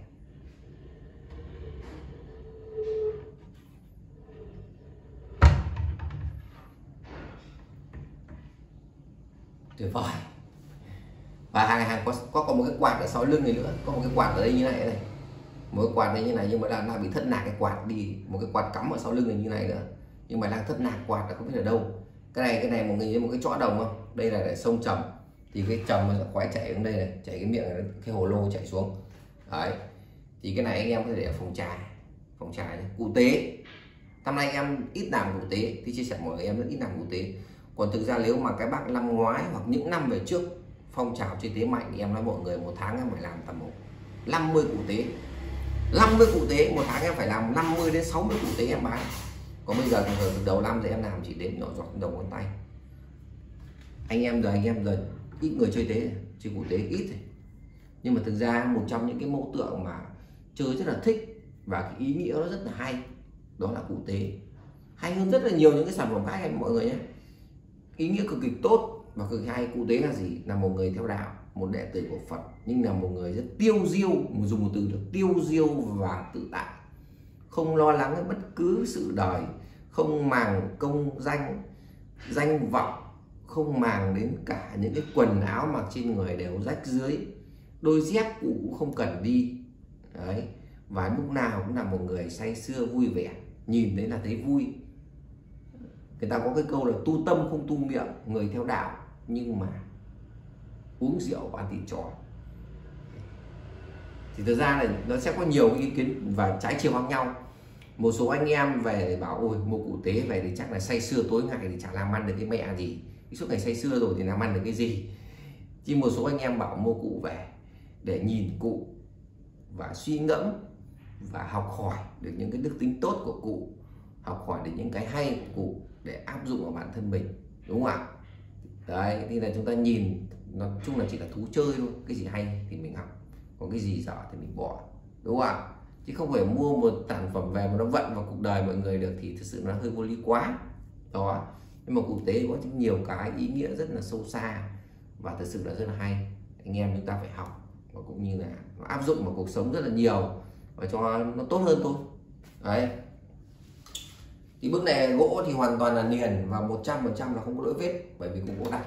Tuyệt vời. Và hàng hàng có, có có một cái quạt ở sau lưng này nữa, có một cái quạt ở đây như này này, một cái quạt này như này, nhưng mà đang, đang bị thất lạc cái quạt đi, một cái quạt cắm ở sau lưng này như này nữa, nhưng mà đang thất lạc quạt là không biết ở đâu. Cái này cái này một người một cái chõ đồng không, đây là để sông trầm, thì cái trầm nó sẽ quái chảy xuống đây này, chảy cái miệng này, cái hồ lô chảy xuống đấy. Thì cái này anh em có thể để ở phòng trà, phòng trà nhé. Cụ tế năm nay em ít làm cụ tế thì chia sẻ mọi người, em rất ít làm cụ tế. Còn thực ra nếu mà cái bác năm ngoái hoặc những năm về trước phong trào chơi tế mạnh thì em nói mọi người một tháng em phải làm tầm năm mươi cụ tế, năm mươi cụ tế một tháng em phải làm năm mươi đến sáu mươi cụ tế em bán. Còn bây giờ từ đầu năm thì em làm chỉ đến nhỏ giọt đầu ngón tay. Anh em giờ anh em giờ ít người chơi tế, chơi cụ tế ít rồi. Nhưng mà thực ra một trong những cái mẫu tượng mà chơi rất là thích và cái ý nghĩa nó rất là hay, đó là cụ tế. Hay hơn rất là nhiều những cái sản phẩm khác em mọi người nhé. Ý nghĩa cực kỳ tốt và cực kỳ hay. Cụ tế là gì? Là một người theo đạo, một đệ tử của Phật, nhưng là một người rất tiêu diêu, dùng một từ được tiêu diêu và tự tại, không lo lắng đến bất cứ sự đời, không màng công danh danh vọng, không màng đến cả những cái quần áo mặc trên người đều rách rưới, đôi dép cũ cũng không cần đi đấy. Và lúc nào cũng là một người say sưa vui vẻ, nhìn thấy là thấy vui. Người ta có cái câu là tu tâm không tu miệng, người theo đạo nhưng mà uống rượu và ăn thịt chó. Thì thực ra là nó sẽ có nhiều ý kiến và trái chiều khác nhau. Một số anh em về để bảo ôi mua cụ tế về thì chắc là say sưa tối ngày thì chả làm ăn được cái mẹ gì, cái suốt ngày say sưa rồi thì làm ăn được cái gì. Chứ một số anh em bảo mua cụ về để nhìn cụ và suy ngẫm và học hỏi được những cái đức tính tốt của cụ, học hỏi được những cái hay của cụ để áp dụng vào bản thân mình, đúng không ạ? Đấy, thì là chúng ta nhìn, nói chung là chỉ là thú chơi thôi, cái gì hay thì mình học, còn cái gì dở thì mình bỏ, đúng không ạ? Chứ không phải mua một sản phẩm về mà nó vận vào cuộc đời mọi người được thì thực sự nó hơi vô lý quá đó. Nhưng mà cụ tế có nhiều cái ý nghĩa rất là sâu xa và thực sự là rất là hay, anh em chúng ta phải học và cũng như là nó áp dụng vào cuộc sống rất là nhiều và cho nó tốt hơn thôi đấy. Thì bước này gỗ thì hoàn toàn là niền và một trăm phần trăm là không có lỗi vết, bởi vì cũng gỗ đặc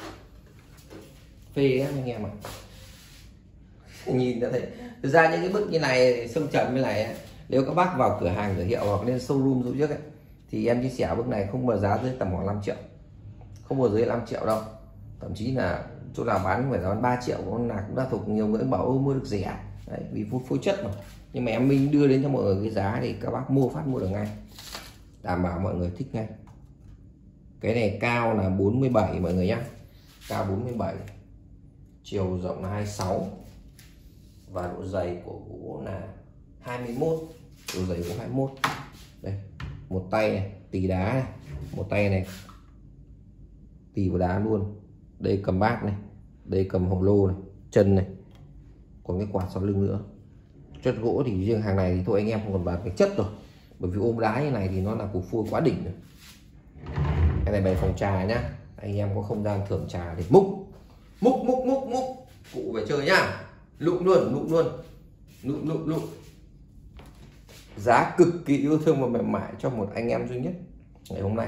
phê ấy, anh em ạ. Nhìn đã thấy thực ra những cái bức như này sông trầm như này ấy, nếu các bác vào cửa hàng cửa hiệu hoặc lên showroom giúp trước ấy, thì em chia sẻ bức này không bao giá dưới tầm khoảng năm triệu, không bao dưới năm triệu đâu, thậm chí là chỗ nào bán phải bán ba triệu, con nào cũng đã thuộc nhiều người bảo ôi mua được rẻ đấy, vì phôi, phôi chất mà. Nhưng mà em mình đưa đến cho mọi người cái giá thì các bác mua phát mua được ngay, đảm bảo mọi người thích ngay. Cái này cao là bốn mươi bảy mọi người nhá, cao bốn mươi bảy, chiều rộng là hai mươi sáu và độ dày của gỗ là hai mươi mốt, độ dày của hai mươi mốt. Đây, một tay này tì đá này, một tay này tì vào đá luôn. Đây cầm bát này, đây cầm hồ lô này, chân này, còn cái quạt sau lưng nữa. Chất gỗ thì riêng hàng này thì thôi anh em không còn bàn cái chất rồi, bởi vì ôm đá như này thì nó là cục phôi quá đỉnh rồi. Cái này bày phòng trà nhá, anh em có không gian thưởng trà thì múc múc múc múc múc cụ về chơi nhá, lụm luôn lụm luôn lụm lụm lụm. Giá cực kỳ yêu thương và mềm mại cho một anh em duy nhất ngày hôm nay.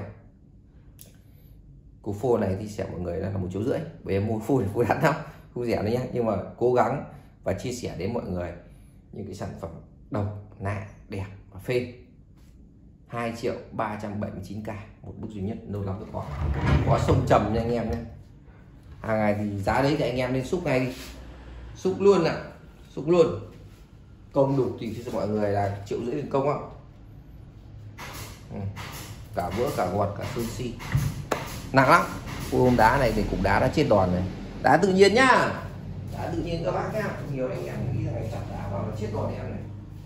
Cục phôi này thì sẽ mọi người là một triệu rưỡi, bởi em mua phôi phôi đắt lắm, không rẻ đấy nhá, nhưng mà cố gắng và chia sẻ đến mọi người những cái sản phẩm độc lạ đẹp và phê. Hai triệu ba trăm bảy mươi chín k một bức duy nhất, lâu lắm mới có. Có sông trầm nha anh em nhé. Hàng ngày thì giá đấy thì anh em nên xúc ngay đi, xúc luôn ạ, xúc luôn. Công đục thì cho mọi người là triệu rưỡi tiền công không? Ừ. Cả vữa cả gọt cả sơn si, nặng lắm. Ôm đá này thì cục đá đã chết đòn này, đá tự nhiên nhá, đá tự nhiên các bác nhá. Nhiều anh em nghĩ rằng chặt đá vào nó chết đòn em này.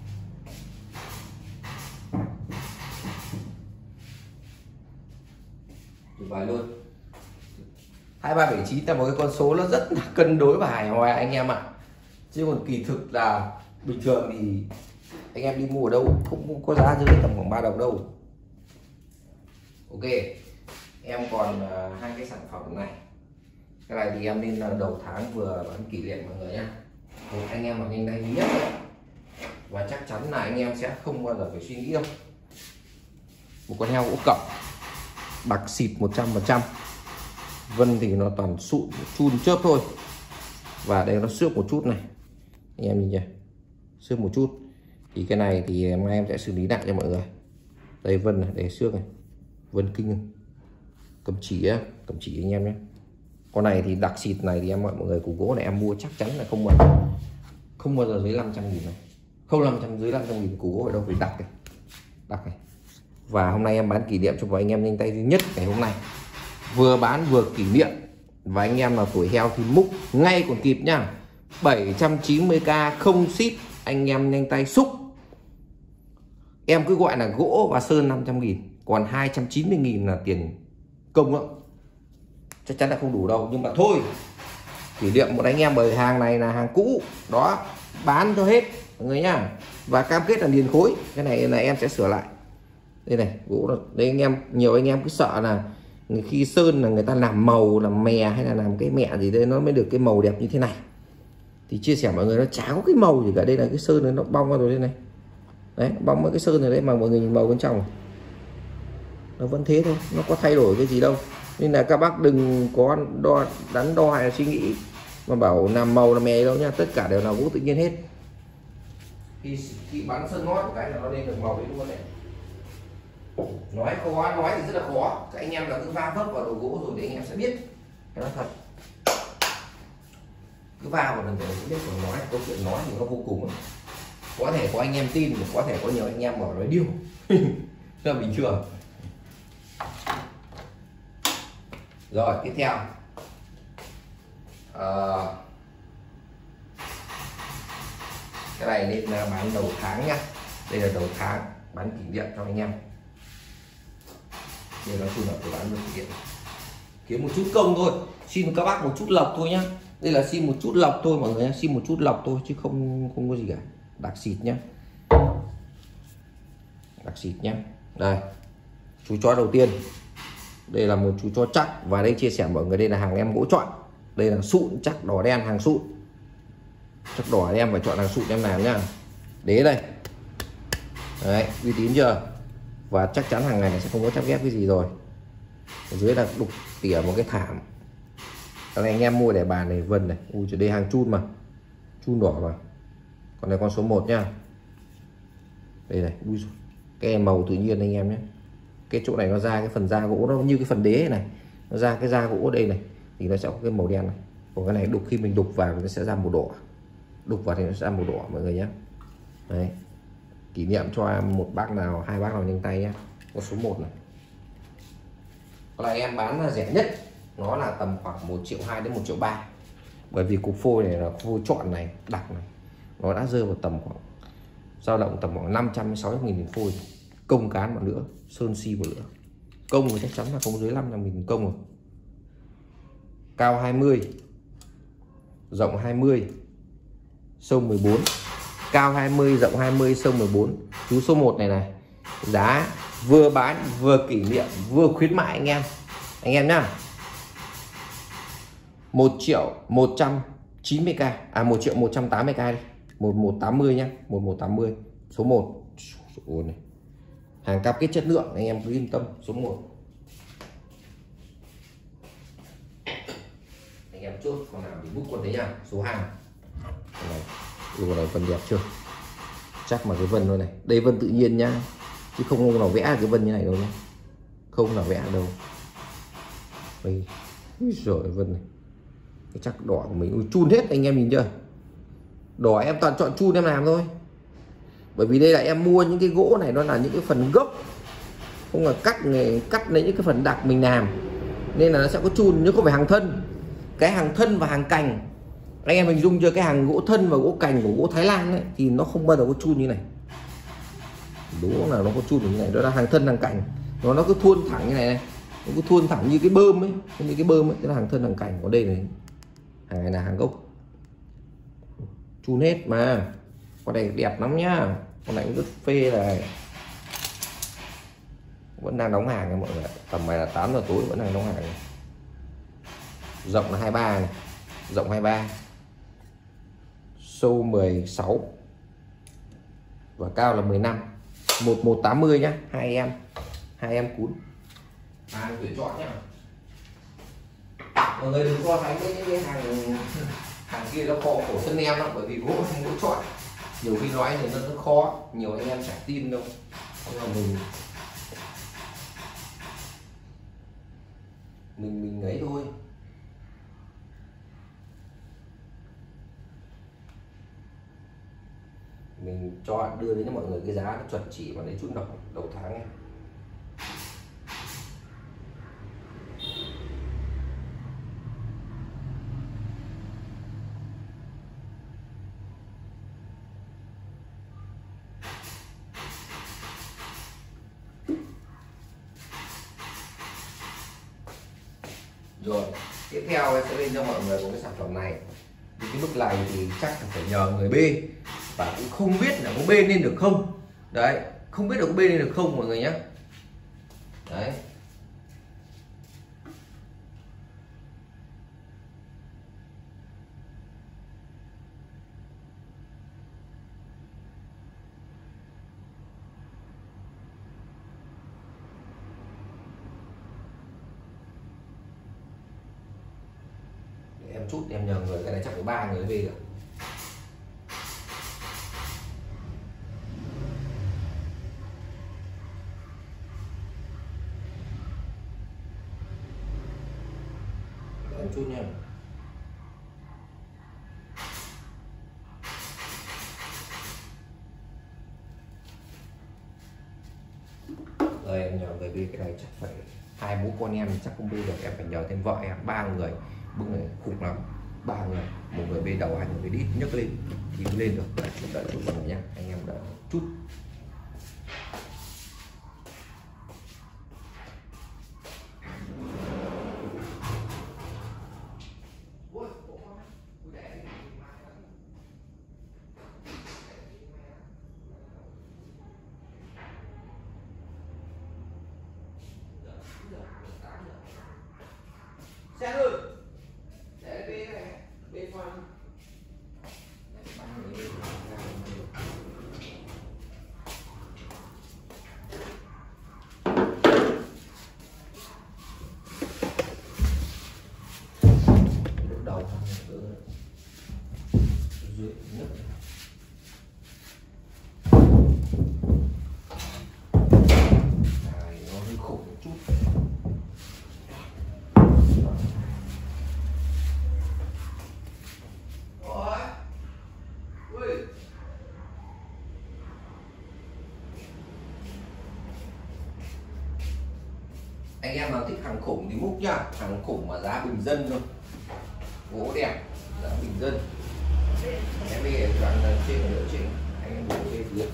Tuyệt vời luôn. Hai ba bảy chín là một cái con số nó rất là cân đối và hài hòa anh em ạ. Chứ còn kỳ thực là bình thường thì anh em đi mua ở đâu cũng có giá dưới tầm khoảng ba đồng đâu. Ok, em còn uh, hai cái sản phẩm này. Cái này thì em nên uh, đầu tháng vừa bán kỷ niệm mọi người nhá. Một anh em mà nhanh tay nhất đấy. Và chắc chắn là anh em sẽ không bao giờ phải suy nghĩ đâu. Một con heo gỗ cẩm đặc xịt một trăm phần trăm. Vân thì nó toàn sụn chun chớp thôi. Và đây nó xước một chút này, anh em nhìn chưa, xước một chút. Thì cái này thì mai em sẽ xử lý lại cho mọi người. Đây vân này, để xước này, vân kinh, cầm chỉ á, cầm chỉ anh em nhé. Con này thì đặc xịt này thì em mọi người củ gỗ này em mua chắc chắn là không bao giờ không bao giờ dưới năm trăm nghìn này, không năm trăm dưới năm trăm nghìn củ gỗ ở đâu, phải đặc này, đặc này. Và hôm nay em bán kỷ niệm cho anh em nhanh tay duy nhất ngày hôm nay, vừa bán vừa kỷ niệm. Và anh em nào tuổi heo thì múc ngay còn kịp nhá. Bảy trăm chín mươi k không ship, anh em nhanh tay xúc. Em cứ gọi là gỗ và sơn năm trăm nghìn, còn hai trăm chín mươi nghìn là tiền công đó. Chắc chắn là không đủ đâu, nhưng mà thôi, kỷ niệm một anh em, bởi hàng này là hàng cũ đó, bán cho hết mọi người nhá. Và cam kết là liền khối. Cái này là em sẽ sửa lại. Đây này, gỗ đây anh em, nhiều anh em cứ sợ là khi sơn là người ta làm màu, làm mè hay là làm cái mẹ gì đây nó mới được cái màu đẹp như thế này. Thì chia sẻ mọi người, nó chả có cái màu gì cả. Đây là cái sơn này nó bong ra rồi đây này. Đấy, bong với cái sơn này đấy, mà mọi người nhìn màu bên trong này, nó vẫn thế thôi, nó có thay đổi cái gì đâu. Nên là các bác đừng có đo đắn đo hay là suy nghĩ mà bảo làm màu làm mè đâu nha, tất cả đều là gỗ tự nhiên hết. Khi khi bắn sơn ngót một cái là nó lên được màu đấy luôn đấy. Nói khó, nói thì rất là khó. Các anh em là cứ va vấp vào đồ gỗ rồi thì anh em sẽ biết. Cái đó thật. Cứ va vào lần rồi sẽ biết. Còn nói, câu chuyện nói thì nó vô cùng. Có thể có anh em tin, có thể có nhiều anh em bảo nói điêu. Rất là bình thường. Rồi, tiếp theo. À, cái này nên là bán đầu tháng nhá. Đây là đầu tháng bán kỷ niệm cho anh em. Đây nói chung là tôi bán được kỷ niệm, kiếm một chút công thôi, xin các bác một chút lộc thôi nhá. Đây là xin một chút lộc thôi mọi người nhá, xin một chút lộc thôi chứ không không có gì cả. Đặc xịt nhá, đặc xịt nhá. Đây, chú chó đầu tiên, đây là một chú chó chắc. Và đây chia sẻ mọi người, đây là hàng em gỗ chọn. Đây là sụn chắc đỏ đen, hàng sụn chắc đỏ em phải chọn hàng sụn em làm nhá. Đế đây, đấy, uy tín chưa. Và chắc chắn hàng ngày này sẽ không có chắp ghép cái gì rồi. Ở dưới là đục tỉa một cái thảm. Cái này anh em mua để bàn này, vân này. Ui trời, đây hàng chun mà, chun đỏ mà. Còn này con số một nhá. Đây này, ui giời, cái màu tự nhiên anh em nhé. Cái chỗ này nó ra cái phần da gỗ nó như cái phần đế này, nó ra cái da gỗ đây này thì nó sẽ có cái màu đen này. Còn cái này đục, khi mình đục vào nó sẽ ra màu đỏ, đục vào thì nó sẽ ra màu đỏ mọi người nhé. Đấy, kỷ niệm cho một bác nào, hai bác nào nhanh tay nhé. Con số một này. Còn là em bán là rẻ nhất, nó là tầm khoảng một triệu hai đến một triệu ba. Bởi vì cục phôi này là phôi chọn này, đặc này, nó đã rơi vào tầm khoảng dao động tầm khoảng năm trăm đến sáu trăm nghìn tiền phôi. Công cán một nữa, sơn si một nữa. Công thì chắc chắn là không dưới năm trăm nghìn tiền công rồi. Cao hai mươi, rộng hai mươi, sâu mười bốn. Cao hai mươi, rộng hai mươi, sâu mười bốn. Chú số một này này, giá vừa bán vừa kỷ niệm vừa khuyến mại anh em. Anh em nhá. một triệu một trăm chín mươi k, à một triệu một trăm tám mươi k đi. một một tám mươi nhá, một một tám mươi. Số một. Ôi này. Hàng cam kết chất lượng, anh em cứ yên tâm. Số một. Anh em chốt con nào thì bút quần đấy nha. Số hai này. Lùa này vân đẹp chưa? Chắc mà cái vân thôi này. Đây vân tự nhiên nhá, chứ không ông nào vẽ cái vân như này đâu nhá. Không nào vẽ đâu. Đây. Rồi vân này. Cái chắc đỏ của mình. Ui, chun hết anh em nhìn chưa? Đỏ em toàn chọn chun em làm thôi. Bởi vì đây là em mua những cái gỗ này nó là những cái phần gốc, không là cắt này, cắt lấy những cái phần đặc mình làm, nên là nó sẽ có chun, nhưng không phải hàng thân. Cái hàng thân và hàng cành anh em hình dung chưa, cái hàng gỗ thân và gỗ cành của gỗ Thái Lan ấy, thì nó không bao giờ có chun như này. Đúng là nó có chun như này, đó là hàng thân hàng cành, nó nó cứ thuôn thẳng như này này, nó cứ thuôn thẳng như cái bơm ấy, như cái bơm ấy, tức là hàng thân hàng cành. Ở đây này, hàng này là hàng gốc, chun hết mà. Con này đẹp lắm nhá, con này cũng rất phê này, vẫn đang đóng hàng nha mọi người. Tầm này là tám giờ tối vẫn đang đóng hàng này. Rộng là hai mươi ba này, rộng hai mươi ba, sâu mười sáu và cao là mười lăm. Một một tám mươi nhá, hai em hai em cún, hàng tuyển chọn nhá. Mọi người đừng so sánh với những cái hàng hàng kia nó khó khổ chân em lắm, bởi vì gỗ không gỗ chọn, nhiều khi nói thì nó rất khó, nhiều anh em chẳng tin đâu. Nhưng mà mình mình mình ấy thôi. Mình cho đưa đến cho mọi người cái giá nó chuẩn chỉ mà lấy chút đầu đầu tháng này. Rồi tiếp theo em sẽ lên cho mọi người một cái sản phẩm này. Thì cái mức này thì chắc là phải nhờ người bê, và cũng không biết là có bê lên được không. Đấy, không biết được có bê lên được không mọi người nhé. Đấy. Để em chút em nhờ người, cái này chắc có ba người bê được. Chút nha. Rồi em nhờ người bê cái này chắc phải hai bố con em chắc không bê được, em phải nhờ thêm vợ em, ba người. Bức này khủng lắm, ba người, một người bê đầu, hai người bê đít, nhấc lên thì mới lên được. Đấy, đợi chút mọi người nhá, anh em đợi chút. Xe ơi, để bê này, bê khoan. Đầu dưới nước. Này nó hơi khổ một chút. Anh em nào thích hàng khủng thì múc nhá, hàng khủng mà giá bình dân thôi, gỗ đẹp, giá bình dân. Em bây giờ đoạn là trên là trên, anh em đổ trên dưới.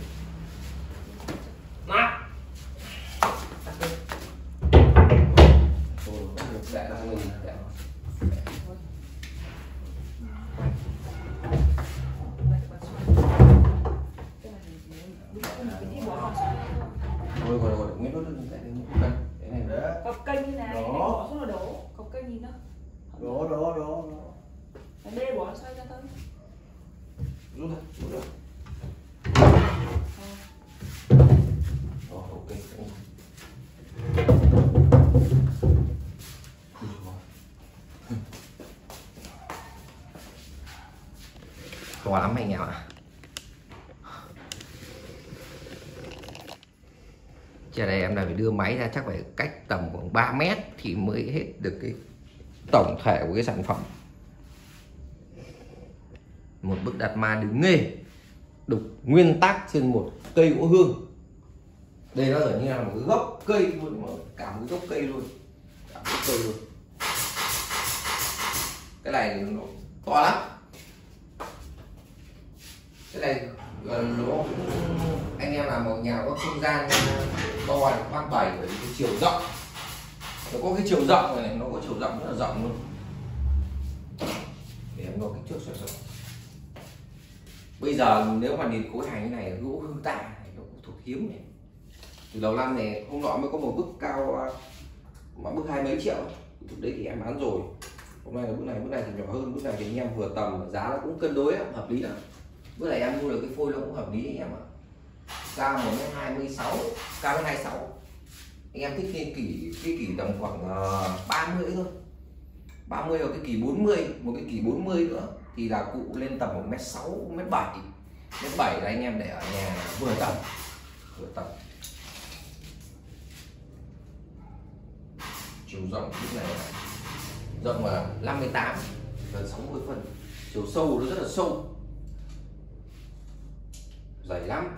Mát. Thôi, không được để đâu mình để. Thôi rồi rồi, nguyên đốt lên tại đây một cân. Cái này nữa. Cọc kênh như này, bỏ xuống là đổ, cọc kênh nhìn đó. Đổ đổ đổ. Cái bê bỏ xoay ra thôi. Rút ra, rút ra. Rồi, ok. To lắm anh em ạ. Trên này em là phải đưa máy ra chắc phải cách tầm khoảng ba mét thì mới hết được cái tổng thể của cái sản phẩm. Một bức đặt ma đứng nghề đục nguyên tắc trên một cây gỗ hương. Đây nó ở như là một cái gốc cây luôn, mà cả một cái gốc cây luôn, cả một cây luôn. Cái này nó to lắm. Cái này nó anh em làm một nhà có không gian to là khoan bảy, bởi vì cái chiều rộng nó có cái chiều rộng này, nó có chiều rộng rất là rộng luôn. Để em đo kích thước cho rộng. Bây giờ nếu mà điền khối hành như này gỗ hương tạ này nó cũng thuộc hiếm này. Từ đầu năm này hôm nọ mới có một bức cao mà bức hai mấy triệu, lúc đấy thì em bán rồi. Hôm nay là bức này, bức này thì nhỏ hơn, bức này thì anh em vừa tầm, giá nó cũng cân đối hợp lý lắm. Bữa này em mua được cái phôi nó cũng hợp lý anh em ạ. Cao một mét hai mươi sáu, cao một mét hai mươi sáu. Anh em thích cái kỷ cái kỷ tầm khoảng uh, ba mươi thôi. ba mươi hoặc cái kỷ bốn mươi, một cái kỷ bốn mươi nữa thì là cụ lên tầm một mét sáu, một mét bảy. một mét bảy là anh em để ở nhà vừa tầm. Vừa tầm. Chiều rộng lúc này rộng là năm mươi tám, gần sáu mươi phân. Chiều sâu nó rất là sâu, dày lắm.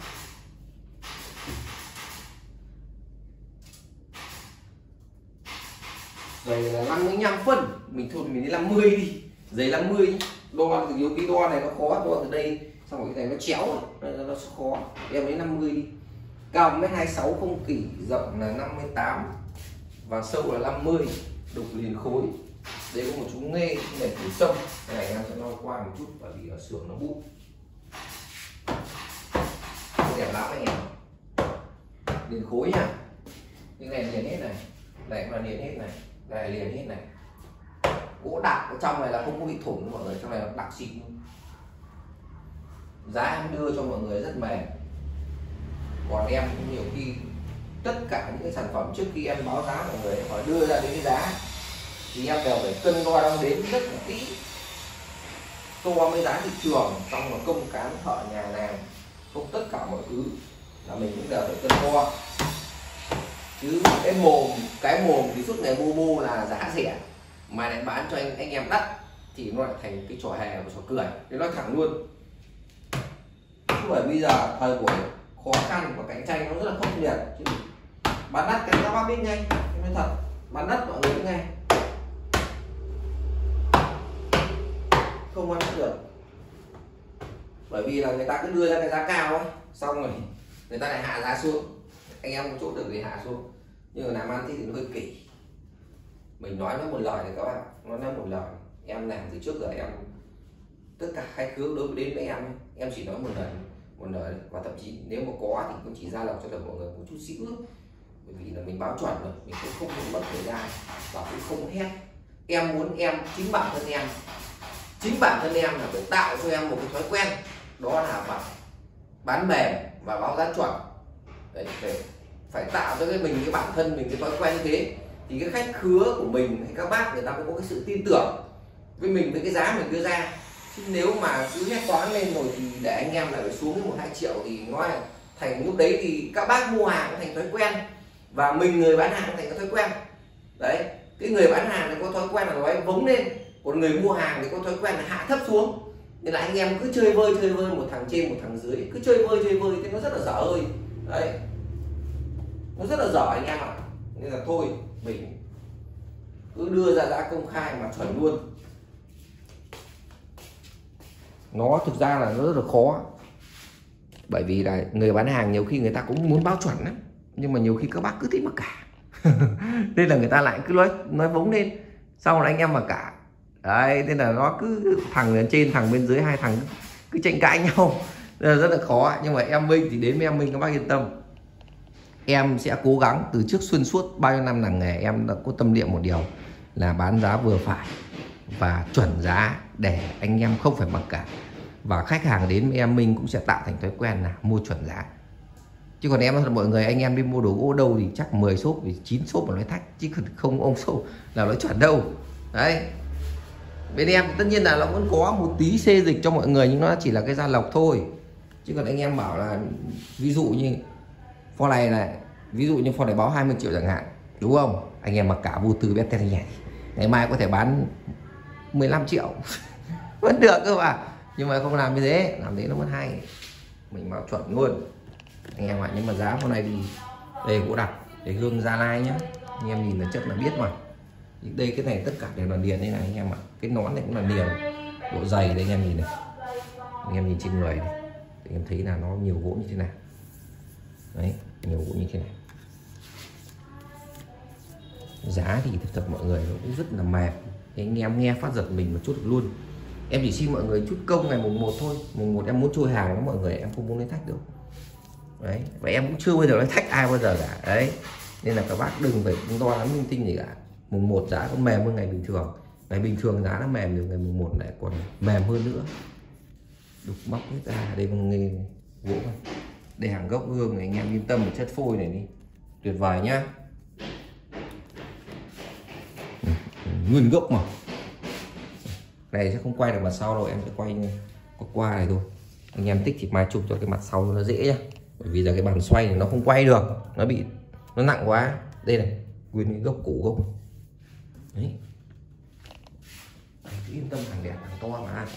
Dày là năm mươi lăm phân, mình thôi mình đi năm mươi đi, dày năm mươi. Đo từ nhiều cái đo này nó khó, đo từ đây xong rồi cái này nó chéo, nó, nó khó. Em lấy năm mươi đi. Cao một mét hai mươi sáu không kỷ, rộng là năm mươi tám và sâu là năm mươi, đục liền khối. Đây có một chú nghe để phủ sông. Cái này em sẽ nói qua một chút bởi vì ở xưởng nó bụi. Đẹp lắm anh em. Liền khối nha. Cái này liền hết này. Đây là liền hết này. Đây là liền hết này. Gỗ đặc ở trong này là không có bị thủng mọi người, trong này là đặc xịn luôn. Giá em đưa cho mọi người rất mềm. Còn em cũng nhiều khi tất cả những cái sản phẩm trước khi em báo giá mọi người phải đưa ra đến cái giá thì em đều phải cân đo đong đếm rất là kỹ, so với giá thị trường, xong rồi công cán thợ nhà làm, không tất cả mọi thứ là mình cũng đều phải cân đo. Chứ cái mồm cái mồm thì suốt ngày bô bô là giá rẻ mà lại bán cho anh anh em đắt thì nó lại thành cái trò hề và trò cười. Thế nói thẳng luôn. Bởi bây giờ thời buổi khó khăn và cạnh tranh nó rất là khốc liệt, chứ bán đắt cái các bác biết ngay, nói thật, bán đắt mọi người biết ngay, không ăn được. Bởi vì là người ta cứ đưa ra cái giá cao ấy, xong rồi người ta lại hạ giá xuống, anh em có chỗ được thì hạ xuống, nhưng mà làm ăn thì nó hơi kỳ. Mình nói nó một lời này các bạn, nó nói một lời. Em làm từ trước giờ em tất cả khách khứa đối với đến với em em chỉ nói một lời một lời, và thậm chí nếu mà có thì cũng chỉ ra lọc cho được mọi người một chút xíu nữa. Bởi vì là mình báo chuẩn rồi, mình cũng không muốn mất thời gian và cũng không hét. Em muốn em chính bản thân em chính bản thân em là phải tạo cho em một cái thói quen, đó là phải bán mềm và báo giá chuẩn. Đấy, phải, phải tạo cho cái mình cái bản thân mình cái thói quen như thế thì cái khách khứa của mình hay các bác người ta cũng có cái sự tin tưởng với mình, với cái giá mình đưa ra. Chứ nếu mà cứ hét toán lên rồi thì để anh em lại phải xuống một hai triệu thì nói là thành lúc đấy thì các bác mua hàng nó thành thói quen và mình người bán hàng thành cái thói quen. Đấy, cái người bán hàng thì có thói quen là nói vống lên, còn người mua hàng thì có thói quen là hạ thấp xuống. Nên là anh em cứ chơi vơi chơi vơi, một thằng trên một thằng dưới, cứ chơi vơi chơi vơi thì nó rất là dở hơi. Đấy, nó rất là dở anh em ạ. Nên là thôi mình cứ đưa ra giá công khai mà chuẩn luôn. Nó thực ra là nó rất là khó, bởi vì là người bán hàng nhiều khi người ta cũng muốn báo chuẩn lắm, nhưng mà nhiều khi các bác cứ thích mặc cả nên là người ta lại cứ nói nói vống lên, sau là anh em mặc cả. Đấy, nên là nó cứ thằng bên trên thằng bên dưới, hai thằng cứ tranh cãi nhau, nên là rất là khó. Nhưng mà em Minh thì đến với em Minh các bác yên tâm, em sẽ cố gắng từ trước xuyên suốt bao nhiêu năm làm nghề, em đã có tâm niệm một điều là bán giá vừa phải và chuẩn giá để anh em không phải mặc cả, và khách hàng đến với em Minh cũng sẽ tạo thành thói quen là mua chuẩn giá. Chứ còn em nói thật mọi người, anh em đi mua đồ gỗ đâu thì chắc mười xốp thì chín xốp mà nói thách, chứ không ông xốp là nói chuẩn đâu. Đấy, bên em tất nhiên là nó vẫn có một tí xê dịch cho mọi người, nhưng nó chỉ là cái gia lộc thôi. Chứ còn anh em bảo là ví dụ như pho này này ví dụ như con này báo hai mươi triệu chẳng hạn, đúng không? Anh em mặc cả vô tư bét tên nhảy, ngày mai có thể bán mười lăm triệu vẫn được cơ mà. Nhưng mà không làm như thế, làm thế nó mất hay. Mình bảo chuẩn luôn anh em ạ. Nhưng mà giá con này thì đây gỗ đặc, để gương Gia Lai nhá, anh em nhìn là chất là biết mà. Đây cái này tất cả đều là điền đây này anh em ạ. Cái nón này cũng là điền, độ dày đây anh em nhìn này, anh em nhìn trên người này, anh em thấy là nó nhiều gỗ như thế nào đấy, nhiều gỗ như thế này. Giá thì thật, thật mọi người nó cũng rất là mềm, anh em nghe phát giật mình một chút được luôn. Em chỉ xin mọi người chút công ngày mùng một thôi. Mùng một em muốn trôi hàng đó mọi người, em không muốn lấy thách được đấy, và em cũng chưa bao giờ lấy thách ai bao giờ cả đấy. Nên là các bác đừng phải lo lắng linh tinh gì cả. Mùng một giá còn mềm hơn ngày bình thường. Ngày bình thường giá nó mềm, được ngày mùng một lại còn mềm hơn nữa. Đục móc hết ra. Đây con nghề gỗ này, đây hàng gốc gương này, anh em yên tâm một chất phôi này đi, tuyệt vời nhá. Nguyên gốc mà. Này sẽ không quay được mặt sau đâu, em sẽ quay qua qua này thôi. Anh em thích thì mai chụp cho cái mặt sau nó dễ nhá. Bởi vì là cái bàn xoay thì nó không quay được, nó bị nó nặng quá. Đây này, nguyên cái gốc cũ gốc đấy. Yên tâm, hàng đẹp hàng to mà.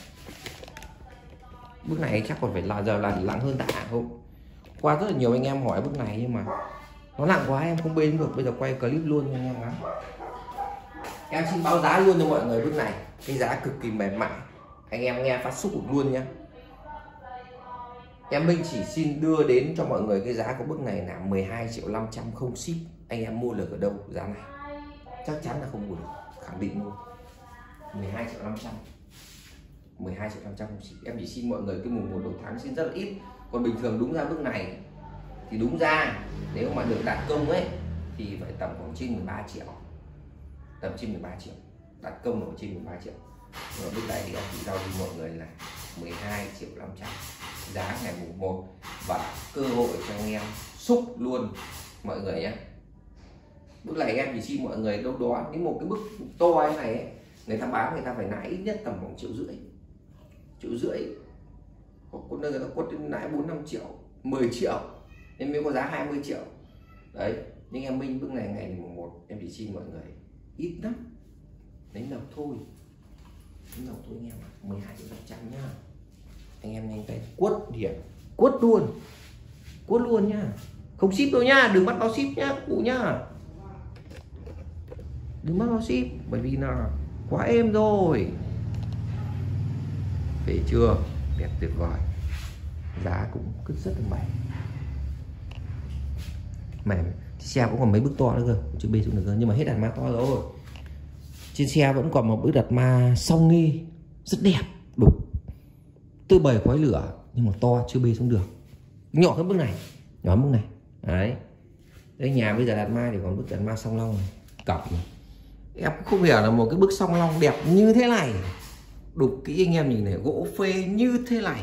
Bước này chắc còn phải là giờ là nặng hơn tạ không. Qua rất là nhiều anh em hỏi bước này nhưng mà nó nặng quá em không bê được. Bây giờ quay clip luôn anh em ạ. Em xin báo giá luôn cho mọi người bước này, cái giá cực kỳ mềm mại, anh em nghe phát xúc luôn nhá. Em Minh chỉ xin đưa đến cho mọi người cái giá của bước này là mười hai triệu năm trăm không ship. Anh em mua được ở đâu giá này chắc chắn là không mua được, khẳng định luôn. Mười hai triệu năm trăm, mười hai triệu năm trăm không ship. Em chỉ xin mọi người cái mùng một đầu tháng xin rất là ít. Còn bình thường đúng ra bước này thì đúng ra nếu mà được đặt công ấy thì phải tầm khoảng trên mười ba triệu, tầm trên mười ba triệu, đặt công ở trên mười ba triệu. Rồi lúc này thì em chỉ giao cho mọi người là mười hai triệu năm trăm, giá ngày mùng một, và cơ hội cho anh em xúc luôn mọi người nhé. Bước này em chỉ xin mọi người đâu đó đến một cái bức to như này ấy, người ta bán người ta phải lãi ít nhất tầm khoảng triệu rưỡi, triệu rưỡi, hoặc có nơi người ta quất đến lãi bốn năm triệu, mười triệu nên mới có giá hai mươi triệu đấy. Nhưng em Minh bước này ngày mùng một em chỉ xin mọi người ít lắm, lấy lộc thôi, lấy lộc thôi anh em ạ. Mười hai triệu năm trăm nhá, anh em nhanh tay quất điểm, quất luôn, quất luôn nhá, không ship đâu nhá, đừng bắt báo ship nhá cụ nhá, đừng bắt báo ship bởi vì là quá êm rồi. Về chưa, đẹp tuyệt vời, giá cũng cứ rất là mềm, mềm. Xe cũng còn mấy bức to nữa cơ, chưa bê xuống được cơ, nhưng mà hết đặt ma to rồi. Trên xe vẫn còn một bức đặt ma song nghi rất đẹp, đục tơi bời khói lửa, nhưng mà to chưa bê xuống được, nhỏ hơn bức này, nhỏ hơn bức này đấy. Đây nhà bây giờ đặt ma thì còn bức đặt ma song long này, cọc này. Em cũng không hiểu là một cái bức song long đẹp như thế này, đục kỹ anh em nhìn này, gỗ phê như thế này,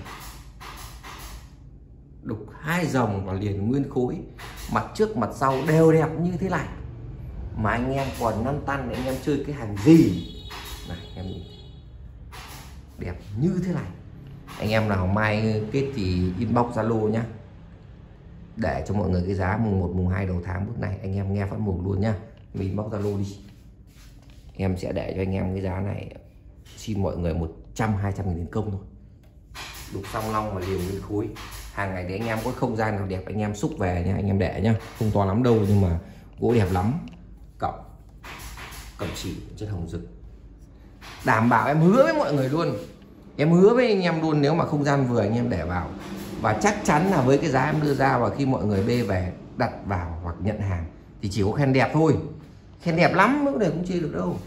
đục hai dòng và liền nguyên khối, mặt trước mặt sau đều đẹp như thế này, mà anh em còn lăn tăn anh em chơi cái hàng gì này, em nhìn đẹp như thế này. Anh em nào mai kết thì inbox Zalo nhá, để cho mọi người cái giá mùng một mùng hai đầu tháng bước này anh em nghe phát mùng luôn nhá. Mình inbox Zalo đi, em sẽ để cho anh em cái giá này, xin mọi người một trăm hai trăm nghìn tiền công thôi, đục song long và liền nguyên khối. Hàng ngày để anh em có không gian nào đẹp anh em xúc về nha, anh em để nhá, không to lắm đâu nhưng mà gỗ đẹp lắm. Cọc cọc chỉ chất hồng rực, đảm bảo em hứa với mọi người luôn, em hứa với anh em luôn, nếu mà không gian vừa anh em để vào, và chắc chắn là với cái giá em đưa ra và khi mọi người bê về đặt vào hoặc nhận hàng thì chỉ có khen đẹp thôi, khen đẹp lắm mức này cũng chê được đâu,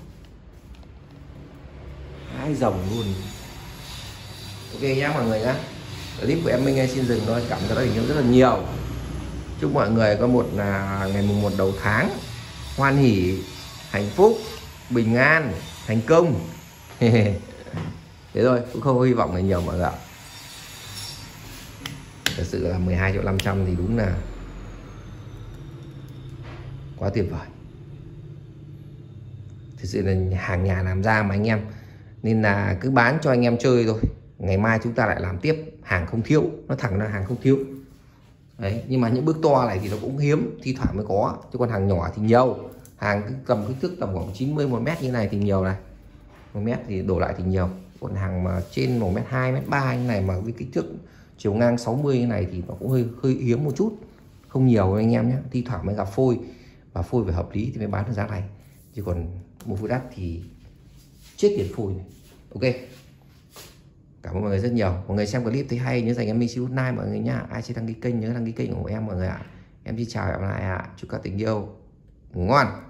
hai dòng luôn. Ok nhá mọi người nhá, clip của em Minh xin dừng thôi, cảm ơn các bạn rất là nhiều. Chúc mọi người có một là ngày mùng một đầu tháng hoan hỉ, hạnh phúc, bình an, thành công. Thế thôi, cũng không có hy vọng là nhiều mọi người ạ. Thật sự là mười hai triệu năm trăm thì đúng là quá tuyệt vời. Thật sự là hàng nhà làm ra mà anh em, nên là cứ bán cho anh em chơi thôi. Ngày mai chúng ta lại làm tiếp, hàng không thiếu, nó thẳng là hàng không thiếu. Đấy, nhưng mà những bước to này thì nó cũng hiếm, thi thoảng mới có, chứ còn hàng nhỏ thì nhiều. Hàng tầm kích thước tầm khoảng chín mươi một mét như này thì nhiều này, một mét thì đổ lại thì nhiều. Còn hàng mà trên một mét hai, mét ba như này mà với kích thước chiều ngang sáu mươi như này thì nó cũng hơi hơi hiếm một chút, không nhiều anh em nhé. Thi thoảng mới gặp phôi, và phôi phải hợp lý thì mới bán được giá này, chứ còn mua phôi đắt thì chết tiền phôi này. Ok, cảm ơn mọi người rất nhiều. Mọi người xem clip thấy hay nhớ dành em mình xê nine mọi người nhá. Ai chưa đăng ký kênh nhớ đăng ký kênh của em mọi người ạ. Em xin chào, hẹn gặp lại ạ. Chúc các tình yêu ngủ ngon.